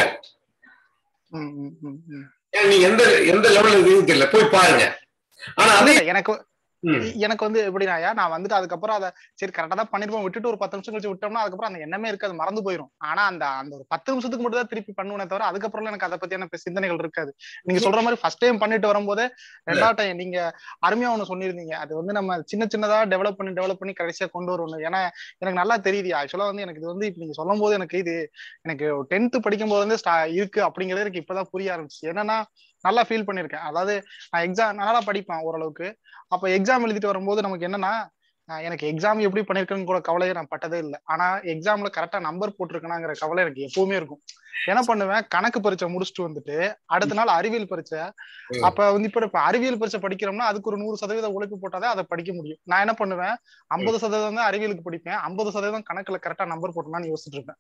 நீங்க எந்த எந்த லெவல்ல இருக்குன்னு தெரியல, போய் பாருங்க. ஆனா அதே எனக்கு எனக்கு வந்து எப்படினாயா, நான் வந்துட்டு அதுக்கப்புறம் அதை சரி கரெக்டா தான் பண்ணிருப்போம் விட்டுட்டு ஒரு பத்து நிமிஷம் கழிச்சு விட்டோம்னா அதுக்கப்புறம் அந்த எண்ணமே இருக்காது, மறந்து போயிடும். ஆனா அந்த அந்த ஒரு பத்து நிமிஷத்துக்கு மட்டும் தான் திருப்பி பண்ணுவேனே தவிர அதுக்கப்புறம் எனக்கு அதை பத்தியான சிந்தனைகள் இருக்காது. நீங்க சொல்ற மாதிரி ஃபர்ஸ்ட் டைம் பண்ணிட்டு வரும்போதே ரெண்டாவது டைம் நீங்க அருமையா ஒண்ணு சொல்லியிருந்தீங்க, அது வந்து நம்ம சின்ன சின்னதா டெவலப் பண்ணி டெவலப் பண்ணி கடைசியா கொண்டு வரணும். ஏன்னா எனக்கு நல்லா தெரியுது ஆக்சுவலா வந்து எனக்கு இது வந்து இப்ப நீங்க சொல்லும் போது எனக்கு இது எனக்கு டென்த் படிக்கும் போது வந்து இருக்கு அப்படிங்கிறது எனக்கு இப்பதான் புரிய ஆரம்பிச்சு. என்னன்னா நல்லா ஃபீல் பண்ணிருக்கேன். அதாவது நான் எக்ஸாம் நல்லா படிப்பேன் ஓரளவுக்கு. அப்ப எக்ஸாம் எழுதிட்டு வரும்போது நமக்கு என்னன்னா, எனக்கு எக்ஸாம் எப்படி பண்ணிருக்கேன்னு கூட கவலையை நான் பட்டதே இல்லை. ஆனா எக்ஸாம்ல கரெக்டா நம்பர் போட்டிருக்கேனாங்கிற கவலை எனக்கு எப்பவுமே இருக்கும். என்ன பண்ணுவேன், கணக்கு பரீட்சை முடிச்சுட்டு வந்துட்டு அடுத்த நாள் அறிவியல் பரீட்சை. அப்ப வந்து இப்ப இப்ப அறிவியல் பரீட்சை படிக்கிறோம்னா அதுக்கு ஒரு நூறு சதவீதம் உழைப்பு போட்டாதான் அதை படிக்க முடியும். நான் என்ன பண்ணுவேன், ஐம்பது சதவீதம் தான் அறிவியலுக்கு படிப்பேன், ஐம்பது சதவீதம் கணக்குல கரெக்டா நம்பர் போட்டோம்னு யோசிச்சுட்டு இருப்பேன்.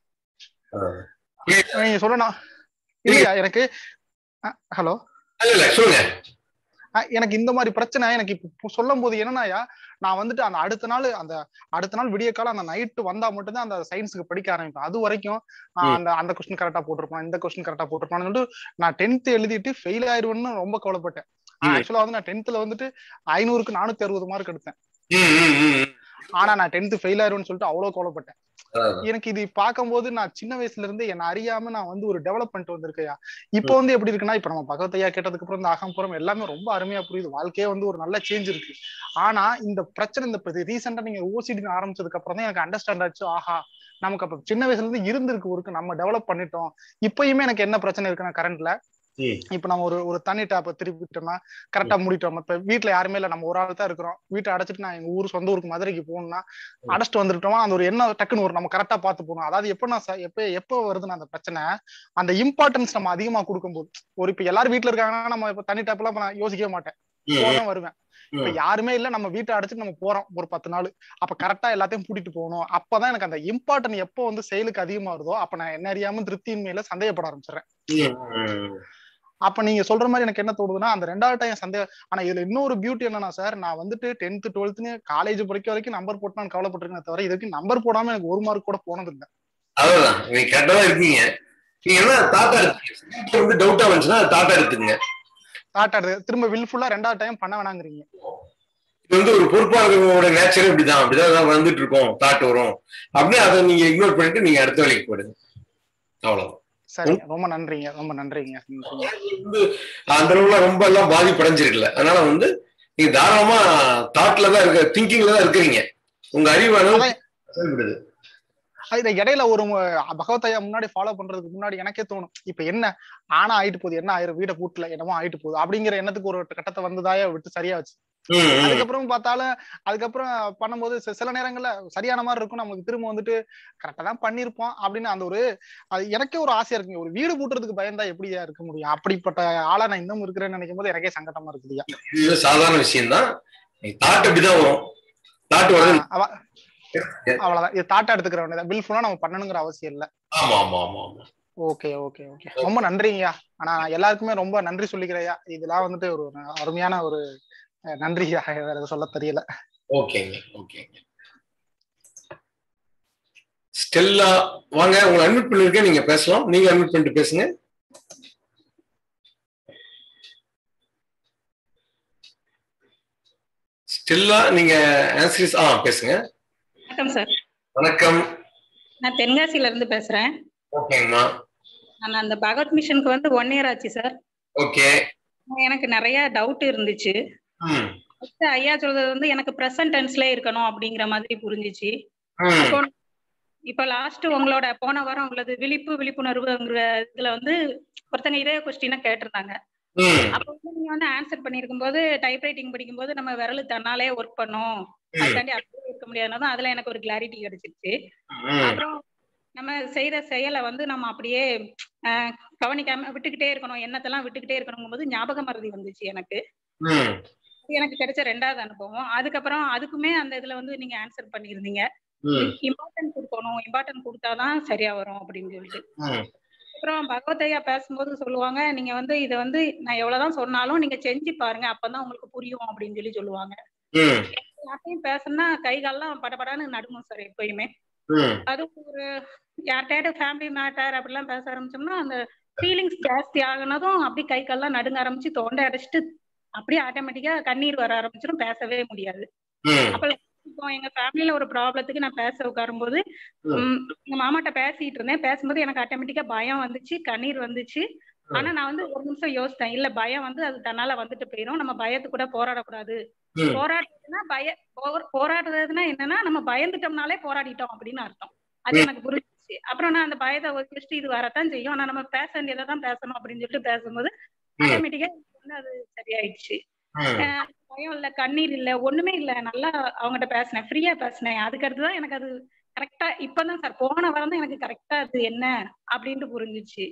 நீங்க சொல்லணும் இல்லையா எனக்கு. ஹலோ சொல்லுங்க. எனக்கு இந்த மாதிரி பிரச்சனை எனக்கு இப்ப சொல்லும் போது என்னன்னாயா, நான் வந்துட்டு அந்த அடுத்த நாள் அந்த அடுத்த நாள் விடிய காலம் அந்த நைட்டு வந்தா மட்டும்தான் அந்த சயின்ஸுக்கு படிக்க ஆரம்பிப்பேன். அது வரைக்கும் அந்த அந்த கொஸ்டின் கரெக்டா போட்டிருப்பான், இந்த கொஸ்டின் கரெக்டா போட்டிருப்பான்னு சொல்லிட்டு நான் டென்த் எழுதிட்டு ஃபெயில் ஆயிடுவேன்னு ரொம்ப கவலைப்பட்டேன். ஆக்சுவலா வந்து நான் டென்த்ல வந்துட்டு ஐநூறுக்கு நானூத்தி அறுபது மார்க் எடுத்தேன். ஆனா நான் டென்த் ஃபெயில் ஆயிடுவேன்னு சொல்லிட்டு அவ்வளவு கவலைப்பட்டேன். எனக்கு இது பார்க்கும்போது நான் சின்ன வயசுல இருந்து என்ன அறியாம நான் வந்து ஒரு டெவலப்மெண்ட் வந்திருக்கையா. இப்போ வந்து எப்படி இருக்குன்னா, இப்ப நம்ம பகவத்தையா கேட்டதுக்கு அப்புறம் இந்த அகம்புறம் எல்லாமே ரொம்ப அருமையா புரியுது, வாழ்க்கையே வந்து ஒரு நல்ல சேஞ்ச் இருக்கு. ஆனா இந்த பிரச்சனை இந்த ரீசெண்டா நீங்க ஓசிடி ஆரம்பிச்சதுக்கு அப்புறம் தான் எனக்கு அண்டர்ஸ்டாண்ட் ஆச்சு. ஆஹா, நமக்கு அப்ப சின்ன வயசுல இருந்து இருந்திருக்கு ஒரு நம்ம டெவலப் பண்ணிட்டோம். இப்பயுமே எனக்கு என்ன பிரச்சனை இருக்குன்னா, கரண்ட்ல இப்ப நம்ம ஒரு ஒரு தண்ணி டேப்பை திருப்பிட்டோம்னா கரெக்டா மூடிட்டோம். இப்ப வீட்டுல யாருமே இல்ல, நம்ம ஒரு ஆள் தான் இருக்கிறோம். வீட்டை அடைச்சிட்டு நான் எங்க ஊர் சொந்த ஊருக்கு மதுரைக்கு போகணும்னா அடைச்சிட்டு வந்துட்டோமா அந்த ஒரு என்ன டக்குன்னு ஒரு நம்ம கரெக்டா பார்த்து போகணும். அதாவது எப்ப நான் எப்ப எப்ப வருதுன்னு அந்த பிரச்சனை அந்த இம்பார்ட்டன்ஸ் நம்ம அதிகமா கொடுக்கும்போது, ஒரு இப்ப எல்லாரும் வீட்டுல இருக்காங்கன்னா நம்ம இப்ப தண்ணி டேப் எல்லாம் நான் யோசிக்கவே மாட்டேன், போதான் வருவேன். இப்ப யாருமே இல்ல, நம்ம வீட்டை அடைச்சிட்டு நம்ம போறோம் ஒரு பத்து நாள், அப்ப கரெக்டா எல்லாத்தையும் கூட்டிட்டு போகணும். அப்பதான் எனக்கு அந்த இம்பார்ட்டன் எப்போ வந்து செயலுக்கு அதிகமா வருதோ அப்ப நான் என்ன அறியாம திருப்தியின்மையில சந்தேகப்பட ஆரம்பிச்சிடுறேன். அப்ப நீங்க சொல்ற மாதிரி எனக்கு என்ன தோணுதுன்னா, அந்த ரெண்டாவது டைம் சந்தேகம். ஆனா இதுல இன்னொரு பியூட்டி என்னன்னா சார், நான் வந்துட்டு டென்த் டுவெல்த்னு காலேஜ் படிக்க வரைக்கும் நம்பர் போட்டு நான் கவலைப்பட்டிருக்கேன் தவிர இதுக்கு நம்பர் போடாம எனக்கு ஒரு மார்க் கூட போனது இல்லை. அதான் நீங்க கரெக்டா இருக்கீங்க. நீங்க என்ன தாத்தா எடுத்து வந்து டவுட்டா வந்துச்சுன்னா தாத்தா எடுத்துங்க. தாத்தா எடுத்து திரும்ப வில்ஃபுல்லா ரெண்டாவது டைம் பண்ண வேணாங்கிறீங்க. இது வந்து ஒரு பொறுப்பாளர்களோட நேச்சர் இப்படிதான், அப்படிதான் வந்துட்டு இருக்கோம், தாட் வரும் அப்படின்னு அதை நீங்க இக்னோர் பண்ணிட்டு நீங்க அடுத்த வேலைக்கு போயிடுங்க. அவ்வளவு. சரிங்க, ரொம்ப நன்றிங்க, ரொம்ப நன்றிங்க. வந்து அந்த அளவுல ரொம்ப எல்லாம் பாதிப்படைஞ்சிருக்கல. அதனால வந்து நீங்க தாராளமா தாட்ல தான் இருக்க, திங்கிங்ல தான் இருக்கிறீங்க. உங்க அறிவானது இடையில ஒரு பகவத்தையா முன்னாடி ஃபாலோ பண்றதுக்கு முன்னாடி எனக்கே தோணும், இப்ப என்ன ஆனா ஆயிட்டு போகுது, என்ன ஆயிரும், வீட்டை பூட்டல என்னமோ ஆயிட்டு போகுது அப்படிங்கிற எண்ணத்துக்கு ஒரு கட்டத்தை வந்ததாய விட்டு சரியா வச்சு. அதுக்கப்புறம் பார்த்தாலும் அதுக்கப்புறம் பண்ணும்போது சில நேரங்கள்ல சரியான மாதிரி இருக்கும், நமக்கு திரும்ப வந்துட்டு கரெக்டா தான் பண்ணிருப்போம் அப்படின்னு அந்த ஒரு அது எனக்கே ஒரு ஆசையா இருக்குங்க. ஒரு வீடு பூட்டுறதுக்கு பயந்தா எப்படியா இருக்க முடியும்? அப்படிப்பட்ட ஆளா நான் இன்னும் இருக்கிறேன்னு நினைக்கும் போது எனக்கே சங்கடமா இருக்குதுயா. இது சாதாரண விஷயம் தான். தாட் அப்படிதான் வரும். தாட் வரும். அவ்வளவுதான். இது தாட்டா எடுத்துக்கிற வேண்டியதான். பில் ஃபுல்லா நம்ம பண்ணணுங்கிற அவசியம் இல்ல. ஆமா ஆமா ஆமா ஆமா. Okay okay okay. ரொம்ப நன்றிங்கய்யா. ஆனா எல்லாருக்குமே ரொம்ப நன்றி சொல்லிக்கிறையா. இதெல்லாம் வந்துட்டு ஒரு அருமையான ஒரு நன்றியா, வேற சொல்ல தெரியல. ஓகேங்க ஓகேங்க. ஸ்டெல்லா வாங்க, உங்களை அட்மிட் பண்ணிருக்கேன், நீங்க பேசலாம். நீங்க அட்மிட் பண்ணிட்டு பேசுங்க. ஸ்டெல்லா நீங்க ஆன்சரிஸ் ஆ பேசுங்க. வணக்கம் சார். வணக்கம். நான் தென்காசியில இருந்து பேசுறேன். ஓகேங்கம்மா. நான் அந்த பகவத் மிஷனுக்கு வந்து ஒன் இயர் ஆச்சு சார். ஓகே. எனக்கு நிறைய டவுட் இருந்துச்சு. ஐயா சொல்றது வந்து எனக்கு பிரசன்ட் டென்ஸ்ல இருக்கணும் அப்படிங்கிற மாதிரி புரிஞ்சிச்சு. அப்போ இப்ப லாஸ்ட் உங்களோட போன வாரம் உங்களது விழிப்பு விழிப்புணர்வுங்கிற இதுல வந்து ஒருத்தங்க இதே கொஸ்டினை கேட்டிருந்தாங்க. அப்ப வந்து நீங்க வந்து ஆன்சர் பண்ணிருக்கும் போது டைப் ரைட்டிங் படிக்கும் போது நம்ம விரல் தன்னாலே ஒர்க் பண்ணும், அதுக்காண்டி அப்படியே இருக்க முடியாதுன்னா அதுல எனக்கு ஒரு கிளாரிட்டி கிடைச்சிருச்சு. அப்புறம் நம்ம செய்யற செயலை வந்து நம்ம அப்படியே அஹ் கவனிக்காம விட்டுக்கிட்டே இருக்கணும், எண்ணத்தெல்லாம் விட்டுக்கிட்டே இருக்கணும் போது ஞாபக மறதி வந்துச்சு எனக்கு. எனக்கு கிடைச்ச ரெண்டாவது அனுபவம். அதுக்கப்புறம் அதுக்குமே அந்த இதுல வந்து நீங்க ஆன்சர் பண்ணிருந்தீங்க, இம்பார்ட்டன்ட் கொடுக்கணும், இம்பார்ட்டன்ட் கொடுத்தாதான் சரியா வரும் அப்படின்னு சொல்லிட்டு. அப்புறம் பகவத்தையா பேசும்போது சொல்லுவாங்க, நீங்க வந்து இதை வந்து நான் எவ்வளவுதான் சொன்னாலும் நீங்க செஞ்சு பாருங்க, அப்பதான் உங்களுக்கு புரியும் அப்படின்னு சொல்லி சொல்லுவாங்க. யார்ட்டையும் பேசணும்னா கை காலெல்லாம் படபடான்னு நடுங்கும் சார் எப்பயுமே. அது ஒரு யார்கிட்ட ஃபேமிலி மேட்டர் அப்படிலாம் பேச ஆரம்பிச்சோம்னா அந்த ஃபீலிங்ஸ் ஜாஸ்தி ஆகுனதும் அப்படி கை கால்லாம் நடுங்க ஆரம்பிச்சு தொண்டை அடைச்சிட்டு அப்படியே ஆட்டோமேட்டிக்கா கண்ணீர் வர ஆரம்பிச்சிடும், பேசவே முடியாது. அப்ப இப்போ எங்க ஃபேமிலியில ஒரு ப்ராப்ளத்துக்கு நான் பேச உட்காரும் போது உம் எங்க மாமாட்ட பேசிட்டு இருந்தேன். பேசும்போது எனக்கு ஆட்டோமேட்டிக்கா பயம் வந்துச்சு, கண்ணீர் வந்துச்சு. ஆனா நான் வந்து ஒரு நிமிஷம் யோசித்தேன், இல்ல பயம் வந்து அது தன்னால வந்துட்டு போயிடும், நம்ம பயத்து கூட போராடக்கூடாது. போராடுறதுன்னா பய போராடுறதுன்னா என்னன்னா நம்ம பயந்துட்டோம்னாலே போராடிட்டோம் அப்படின்னு அர்த்தம். அது எனக்கு புரிஞ்சிச்சு. அப்புறம் நான் அந்த பயத்தை ஒதுக்கிட்டு இது வரத்தான் செய்யும், ஆனா நம்ம பேச வேண்டியதை தான் பேசணும் அப்படின்னு சொல்லிட்டு பேசும்போது ஆட்டோமேட்டிக்கா வந்து அது சரியாயிடுச்சு. பயம் இல்ல, கண்ணீர் இல்ல, ஒண்ணுமே இல்ல, நல்லா அவங்ககிட்ட பேசினேன், ஃப்ரீயா பேசினேன். அதுக்கடுத்துதான் எனக்கு அது கரெக்டா இப்பதான் சார் போன வாரம் தான் எனக்கு கரெக்டா அது என்ன அப்படின்ட்டு புரிஞ்சிச்சு.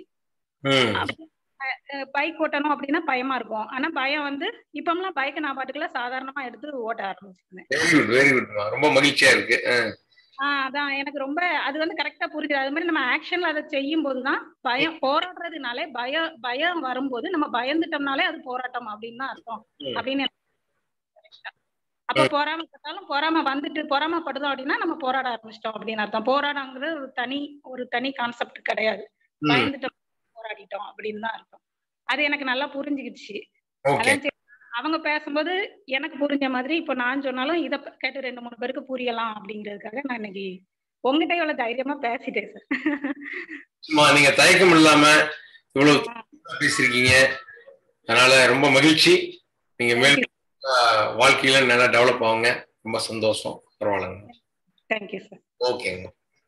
பைக் ஓட்டணும் அப்படின்னா பயமா இருக்கும், ஆனா பயம் வந்து இப்பெல்லாம் பைக் நான் பாட்டுக்குள்ள சாதாரணமா எடுத்து ஓட்ட ஆரம்பிச்சிருந்தேன். ரொம்ப மகிழ்ச்சியா இருக்கு. ஆஹ் அதான் எனக்கு ரொம்ப அது வந்து கரெக்டா புரியுது. அது மாதிரி நம்ம ஆக்ஷன்ல அதை செய்யும் போதுதான் பயம், போராடுறதுனாலே பயம் பயம் வரும்போது நம்ம பயந்துட்டோம்னாலே அது போராட்டம் அப்படின்னு தான் அர்த்தம் அப்படின்னு. அப்ப பொறாமப்பட்டாலும் பொறாம வந்துட்டு பொறாமப்படுதோம் அப்படின்னா நம்ம போராட ஆரம்பிச்சிட்டோம் அப்படின்னு அர்த்தம். போராடங்கிறது ஒரு தனி ஒரு தனி கான்செப்ட் கிடையாது, பயந்துட்டோம் போராடிட்டோம் அப்படின்னு தான் அர்த்தம். அது எனக்கு நல்லா புரிஞ்சுக்கிச்சு. அதான் அவங்க பேசும்போது எனக்கு புரிஞ்ச மாதிரி இப்ப நான் சொன்னாலும் இதை கேட்டு ரெண்டு மூணு பேருக்கு புரியலாம் அப்படிங்கிறதுக்காக நான் இன்னைக்கு உங்ககிட்ட இவ்வளவு தைரியமா பேசிட்டேன் சார். நீங்க தயக்கம் இல்லாம இவ்வளவு பேசிருக்கீங்க, அதனால ரொம்ப மகிழ்ச்சி. நீங்க மேல் வாழ்க்கையில நல்லா டெவலப் ஆகுங்க. ரொம்ப சந்தோஷம். பரவாயில்லைங்க. Thank you sir. ஓகேங்க,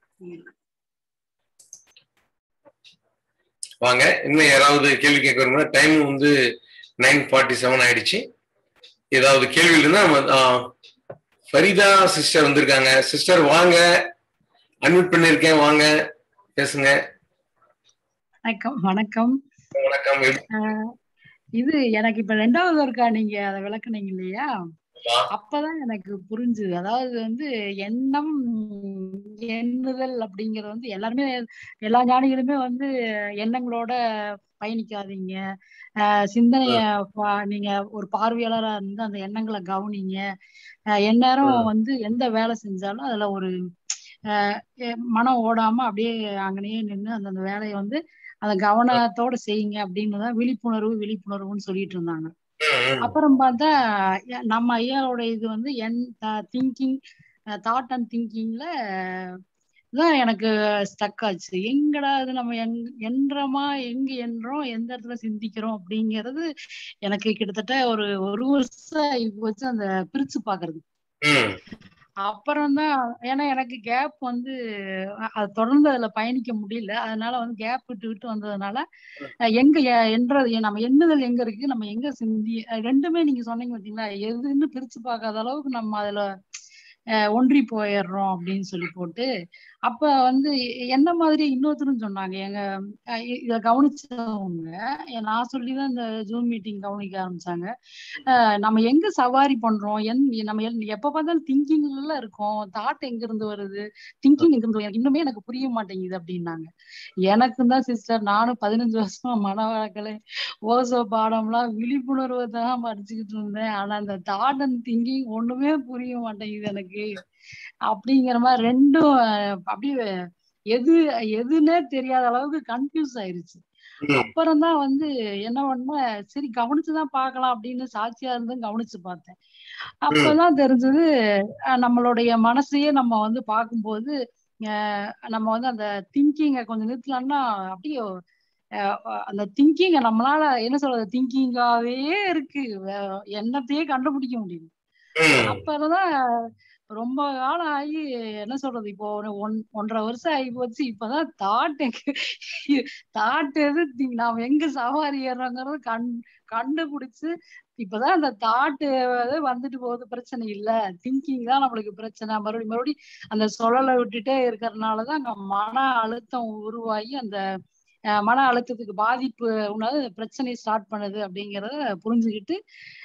வாங்க. இன்னும் யாராவது கேள்வி கேட்கணும்னா டைம் வந்து நைன் ஃபார்ட்டி செவன் ஆயிடுச்சு. ஏதாவது கேள்வி இல்லைன்னா ஃபரிதா சிஸ்டர் வந்திருக்காங்க. சிஸ்டர் வாங்க, அன்மியூட் பண்ணிருக்கேன், வாங்க பேசுங்க. வணக்கம். வணக்கம் வணக்கம். இது எனக்கு இப்ப ரெண்டாவது இருக்கா நீங்க அதை விளக்குனீங்க இல்லையா, அப்பதான் எனக்கு புரிஞ்சுது. அதாவது வந்து எண்ணம் எண்ணுதல் அப்படிங்கறது வந்து எல்லாருமே எல்லா ஞானிகளுமே வந்து எண்ணங்களோட பயணிக்காதீங்க, ஆஹ் சிந்தனைய நீங்க ஒரு பார்வையாளரா இருந்து அந்த எண்ணங்களை கவனிங்க, எந்நேரம் வந்து எந்த வேலை செஞ்சாலும் அதுல ஒரு ஆஹ் மனம் ஓடாம அப்படியே அங்கனையே நின்று அந்தந்த வேலையை வந்து அந்த கவனத்தோட செய்யுங்க அப்படின்னுதான் விழிப்புணர்வு விழிப்புணர்வுன்னு சொல்லிட்டு இருந்தாங்க. அப்புறம் பார்த்தா நம்ம ஐயாவோட இது வந்து என் திங்கிங் தாட் அண்ட் திங்கிங்ல தான் எனக்கு ஸ்டக் ஆச்சு. எங்கடா இது நம்ம எங் என்றமா எங்க என்றோம் எந்த இடத்துல சிந்திக்கிறோம் அப்படிங்கிறது எனக்கு கிட்டத்தட்ட ஒரு ஒரு வருஷம் இப்போ வச்சு அந்த பிரிச்சு பாக்குறது. அப்புறம்தான் ஏன்னா எனக்கு கேப் வந்து அது தொடர்ந்து அதுல பயணிக்க முடியல, அதனால வந்து கேப் விட்டு விட்டு வந்ததுனால எங்க என்றது நம்ம எண்ணுதல் எங்க இருக்கு, நம்ம எங்க சிந்தி ரெண்டுமே நீங்க சொன்னீங்க பார்த்தீங்களா, எதுன்னு பிரிச்சு பார்க்காத அளவுக்கு நம்ம அதுல ஒன்றி போயிடுறோம் அப்படின்னு சொல்லி போட்டு. அப்ப வந்து என்ன மாதிரி இன்னொருத்தரும் சொன்னாங்க, எங்க இத கவனிச்சவங்க நான் சொல்லிதான் இந்த ஜூம் மீட்டிங் கவனிக்க ஆரம்பிச்சாங்க. நம்ம எங்க சவாரி பண்றோம், என் நம்ம எப்ப பார்த்தாலும் திங்கிங்ல இருக்கோம், தாட் எங்க இருந்து வருது, திங்கிங் எங்க இருந்து இன்னுமே எனக்கு புரிய மாட்டேங்குது அப்படின்னாங்க. எனக்கு தான் சிஸ்டர், நானும் பதினஞ்சு வருஷமா மன வழக்கலை ஓசோ பாடம்லாம் விழிப்புணர்வு தான் படிச்சுக்கிட்டு இருந்தேன், ஆனா அந்த தாட் அண்ட் திங்கிங் ஒண்ணுமே புரிய மாட்டேங்குது எனக்கு அப்படிங்கிற மாதிரி ரெண்டும் அப்படியே எது எதுன்னே தெரியாத அளவுக்கு கன்ஃபியூஸ் ஆயிருச்சு. அப்புறம்தான் வந்து என்ன பண்ண, சரி கவனிச்சுதான் பார்க்கலாம் அப்படின்னு சாட்சியா இருந்து கவனிச்சு பார்த்தேன். அப்பதான் தெரிஞ்சது நம்மளுடைய மனசையே நம்ம வந்து பார்க்கும்போது நம்ம வந்து அந்த திங்கிங்கை கொஞ்சம் நிறுத்தலாம்னா அப்படியே அந்த திங்கிங்க நம்மளால என்ன சொல்றது திங்கிங்காவே இருக்கு, எண்ணத்தையே கண்டுபிடிக்க முடியும். அப்பதான் ரொம்ப காலம் ஆகி என்ன சொல்றது, இப்போ ஒன் ஒன்றரை வருஷம் ஆகி போச்சு. இப்பதான் தாட் தாட் எது நாம எங்க சவாரி ஏறோங்கிறது கண் கண்டுபிடிச்சு இப்பதான் அந்த தாட்டு வந்துட்டு போகுது. பிரச்சனை இல்ல, திங்கிங் தான் நம்மளுக்கு பிரச்சனை. மறுபடியும் மறுபடியும் அந்த சொல்லலை விட்டுட்டே இருக்கிறதுனாலதான் அங்க மன அழுத்தம் உருவாகி அந்த மன அழுத்தத்துக்கு பாதிப்பு உணவு பிரச்சனை ஸ்டார்ட் பண்ணுது அப்படிங்கிறத புரிஞ்சுக்கிட்டு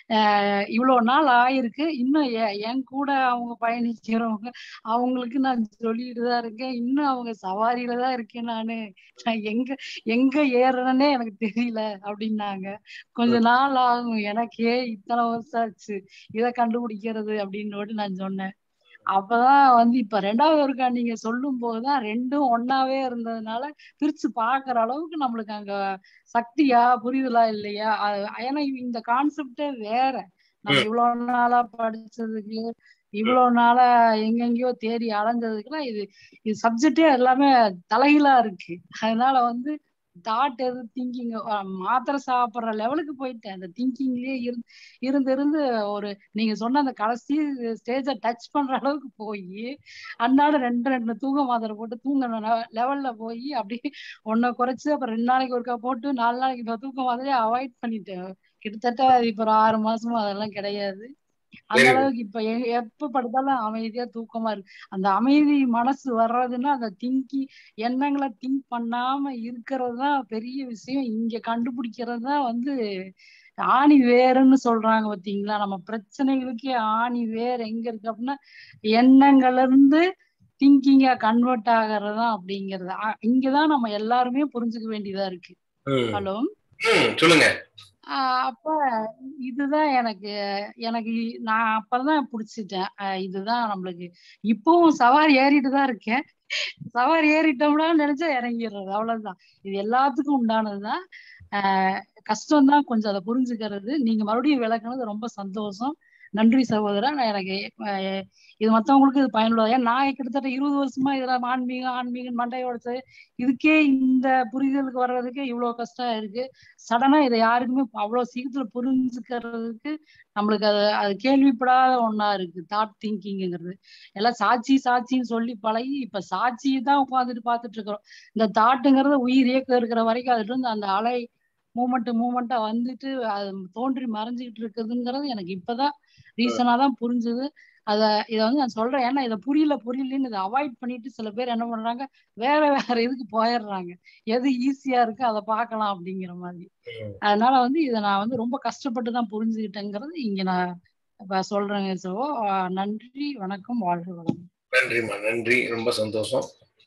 அஹ் இவ்வளவு நாள் ஆயிருக்கு. இன்னும் என் கூட அவங்க பயணிக்கிறவங்க அவங்களுக்கு நான் சொல்லிட்டு தான் இருக்கேன். இன்னும் அவங்க சவாரியில தான் இருக்கேன். நானு நான் எங்க எங்க ஏறுறேன்னே எனக்கு தெரியல அப்படின்னாங்க. கொஞ்ச நாள் ஆகும், எனக்கே இத்தனை வருஷம் ஆச்சு இதை கண்டுபிடிக்கிறது அப்படின்னு நான் சொன்னேன். அப்பதான் வந்து இப்ப ரெண்டாவது ஒருக்கா நீங்க சொல்லும் போதுதான் ரெண்டும் ஒன்னாவே இருந்ததுனால பிரிச்சு பாக்குற அளவுக்கு நம்மளுக்கு அங்க சக்தியா புரிதலா இல்லையா. ஏன்னா இந்த கான்செப்டே வேற. நம்ம இவ்வளவு நாளா படிச்சதுக்கு இவ்வளவு நாளா எங்கெங்கயோ தேடி அலைஞ்சதுக்குலாம் இது இது சப்ஜெக்டே எல்லாமே தலைகீழா இருக்கு. அதனால வந்து தாட் எது திங்கிங் மாத்திரை சாப்பிடுற லெவலுக்கு போயிட்டேன். அந்த திங்கிங்லயே இருந்து இருந்து இருந்து ஒரு நீங்க சொன்ன அந்த கடைசி ஸ்டேஜ டச் பண்ற அளவுக்கு போய் அன்னாட ரெண்டு ரெண்டு தூங்க மாத்திரை போட்டு தூங்க லெவல்ல போய் அப்படியே ஒன்ன குறைச்சு அப்புறம் ரெண்டு நாளைக்கு ஒருக்கா போட்டு நாலு நாளைக்கு இப்போ தூக்க மாதிரியே அவாய்ட் பண்ணிட்டேன். கிட்டத்தட்ட இப்ப ஒரு ஆறு மாசமும் அதெல்லாம் கிடையாது. அந்த அளவுக்கு இப்ப எப்ப படுத்தாலும் அமைதியா தூக்கமா இருக்கு. அந்த அமைதி மனசு வர்றதுன்னா அந்த திங்கி எண்ணங்களை திங்க் பண்ணாம இருக்கிறது தான் பெரிய விஷயம். இங்க கண்டுபிடிக்கிறது தான் வந்து ஆணி வேறுன்னு சொல்றாங்க பாத்தீங்களா. நம்ம பிரச்சனைகளுக்கே ஆணி வேர் எங்க இருக்கு அப்படின்னா எண்ணங்கள்ல இருந்து திங்கிங்கா கன்வெர்ட் ஆகிறதா அப்படிங்கறது. இங்கதான் நம்ம எல்லாருமே புரிஞ்சுக்க வேண்டியதா இருக்கு. ஹலோ சொல்லுங்க. அப்ப இதுதான் எனக்கு எனக்கு நான் அப்பதான் புடிச்சிட்டேன். இதுதான் நம்மளுக்கு இப்பவும் சவாரி ஏறிட்டு தான் இருக்கேன். சவாரி ஏறிட்டோம்னா நினைச்சா இறங்கிடுறது, அவ்வளவுதான். இது எல்லாத்துக்கும் உண்டானதுதான். ஆஹ் கஷ்டம்தான் கொஞ்சம் அதை புரிஞ்சுக்கிறது. நீங்க மறுபடியும் விளக்குனது ரொம்ப சந்தோஷம். நன்றி சகோதரன். எனக்கு இது மற்றவங்களுக்கு இது பயனுள்ளது. ஏன் நான் கிட்டத்தட்ட இருபது வருஷமா இதுல ஆன்மீகம் ஆன்மீகம் மண்டையை உடைச்சது. இதுக்கே இந்த புரிதலுக்கு வர்றதுக்கு இவ்வளவு கஷ்டம் இருக்கு. சடனா இதை யாருக்குமே அவ்வளவு சீக்கிரத்துல புரிஞ்சுக்கிறதுக்கு நம்மளுக்கு அது அது கேள்விப்படாத ஒண்ணா இருக்கு. தாட் திங்கிங்கிறது எல்லாம் சாட்சி சாட்சின்னு சொல்லி பழகி இப்ப சாட்சியை தான் உட்காந்துட்டு பார்த்துட்டு இருக்கிறோம். இந்த தாட்டுங்கிறது உயிர் இயக்கம் இருக்கிற வரைக்கும் அதுல இருந்து அந்த அலை மூமெண்ட் மூமெண்டா வந்துட்டு அது தோன்றி மறைஞ்சுக்கிட்டு இருக்குதுங்கிறது எனக்கு இப்பதான் ரீசனா தான் புரிஞ்சுது. அத இதை வந்து நான் சொல்றேன். ஏன்னா இதை புரியல புரியலன்னு இதை அவாய்ட் பண்ணிட்டு சில பேர் என்ன பண்றாங்க, வேற வேற இதுக்கு போயிடுறாங்க. எது ஈஸியா இருக்கு அதை பார்க்கலாம் அப்படிங்கிற மாதிரி. அதனால வந்து இதை நான் வந்து ரொம்ப கஷ்டப்பட்டு தான் புரிஞ்சுக்கிட்டேங்கிறது இங்க நான் இப்ப சொல்றேங்க. சோ நன்றி, வணக்கம், வாழ்க வளம். நன்றிம்மா, நன்றி, ரொம்ப சந்தோஷம்.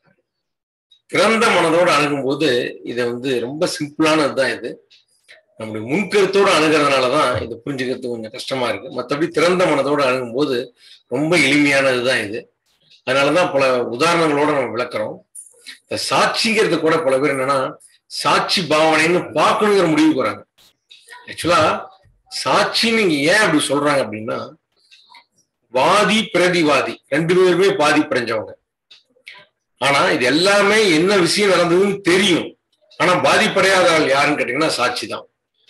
திறந்த மனதோடு அணுகும் போது இதை வந்து ரொம்ப சிம்பிளானதுதான். இது நம்முடைய முன்கருத்தோடு அணுகிறதுனாலதான் இதை புரிஞ்சுக்கிறது கொஞ்சம் கஷ்டமா இருக்கு. மற்றபடி திறந்த மனதோடு அணுகும் போது ரொம்ப எளிமையானதுதான் இது. அதனாலதான் பல உதாரணங்களோட நம்ம விளக்குறோம். இந்த சாட்சிங்கிறது கூட பல பேர் என்னன்னா சாட்சி பாவனைன்னு பார்க்கணுங்கிற முடிவுக்கு வராங்க. ஆக்சுவலா சாட்சி நீங்க ஏன் அப்படி சொல்றாங்க அப்படின்னா, வாதி பிரதிவாதி ரெண்டு பேருமே பாதிப்படைஞ்சவங்க. ஆனா இது எல்லாமே என்ன விஷயம் நடந்ததுன்னு தெரியும். ஆனா பாதிப்படையாத ஆள் யாருன்னு கேட்டீங்கன்னா சாட்சி தான்.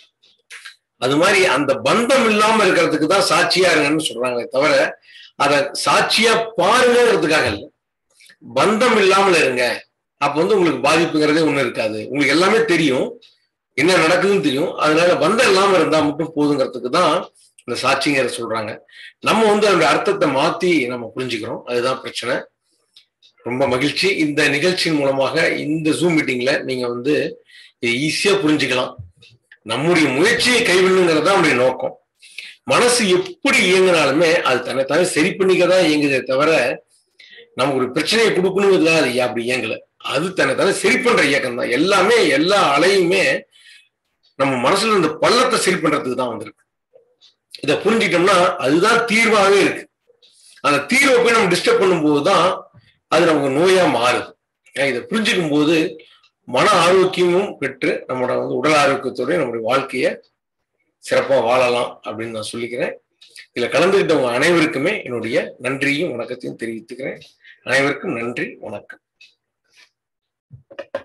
அது மாதிரி அந்த பந்தம் இல்லாம இருக்கிறதுக்கு தான் சாட்சியா இருங்கன்னு சொல்றாங்களே தவிர அத சாட்சியா பாருங்கிறதுக்காக இல்லை. பந்தம் இல்லாமல் இருங்க, அப்ப வந்து உங்களுக்கு பாதிப்புங்கிறதே ஒண்ணு இருக்காது. உங்களுக்கு எல்லாமே தெரியும், என்ன நடக்குதுன்னு தெரியும். அதனால பந்தம் இல்லாம இருந்தா மட்டும் போதுங்கிறதுக்கு தான் இந்த சாட்சிங்கிற சொல்றாங்க. நம்ம வந்து அதோட அர்த்தத்தை மாத்தி நம்ம புரிஞ்சுக்கிறோம். அதுதான் பிரச்சனை. ரொம்ப மகிழ்ச்சி. இந்த நிகழ்ச்சியின் மூலமாக இந்த ஜூம் மீட்டிங்ல நீங்க வந்து ஈஸியா புரிஞ்சுக்கலாம். நம்முடைய முயற்சியை கைவிடணுங்கிறது தான் நம்முடைய நோக்கம். மனசு எப்படி இயங்கினாலுமே அது தன்னைத்தானே சரி பண்ணிக்கதான் இயங்குதே தவிர நமக்கு ஒரு பிரச்சனையை கொடுக்கணுங்கிறதுலாம் அது அப்படி இயங்கல. அது தன்னைத்தானே சரி பண்ற இயக்கம் தான். எல்லாமே எல்லா அலையுமே நம்ம மனசுல இந்த பள்ளத்தை சரி பண்றதுக்கு தான் வந்திருக்கு. இதை புரிஞ்சுக்கிட்டோம்னா அதுதான் தீர்வாகவே இருக்கு. அந்த தீர்வை போய் நம்ம டிஸ்டர்ப் பண்ணும்போது தான் அது நமக்கு நோயா மாறுது. இதை புரிஞ்சுக்கும் போது மன ஆரோக்கியமும் பெற்று நம்மளோட வந்து உடல் ஆரோக்கியத்தோட நம்முடைய வாழ்க்கைய சிறப்பா வாழலாம் அப்படின்னு நான் சொல்லிக்கிறேன். இதுல கலந்துகிட்டவங்க அனைவருக்குமே என்னுடைய நன்றியும் வணக்கத்தையும் தெரிவித்துக்கிறேன். அனைவருக்கும் நன்றி, வணக்கம்.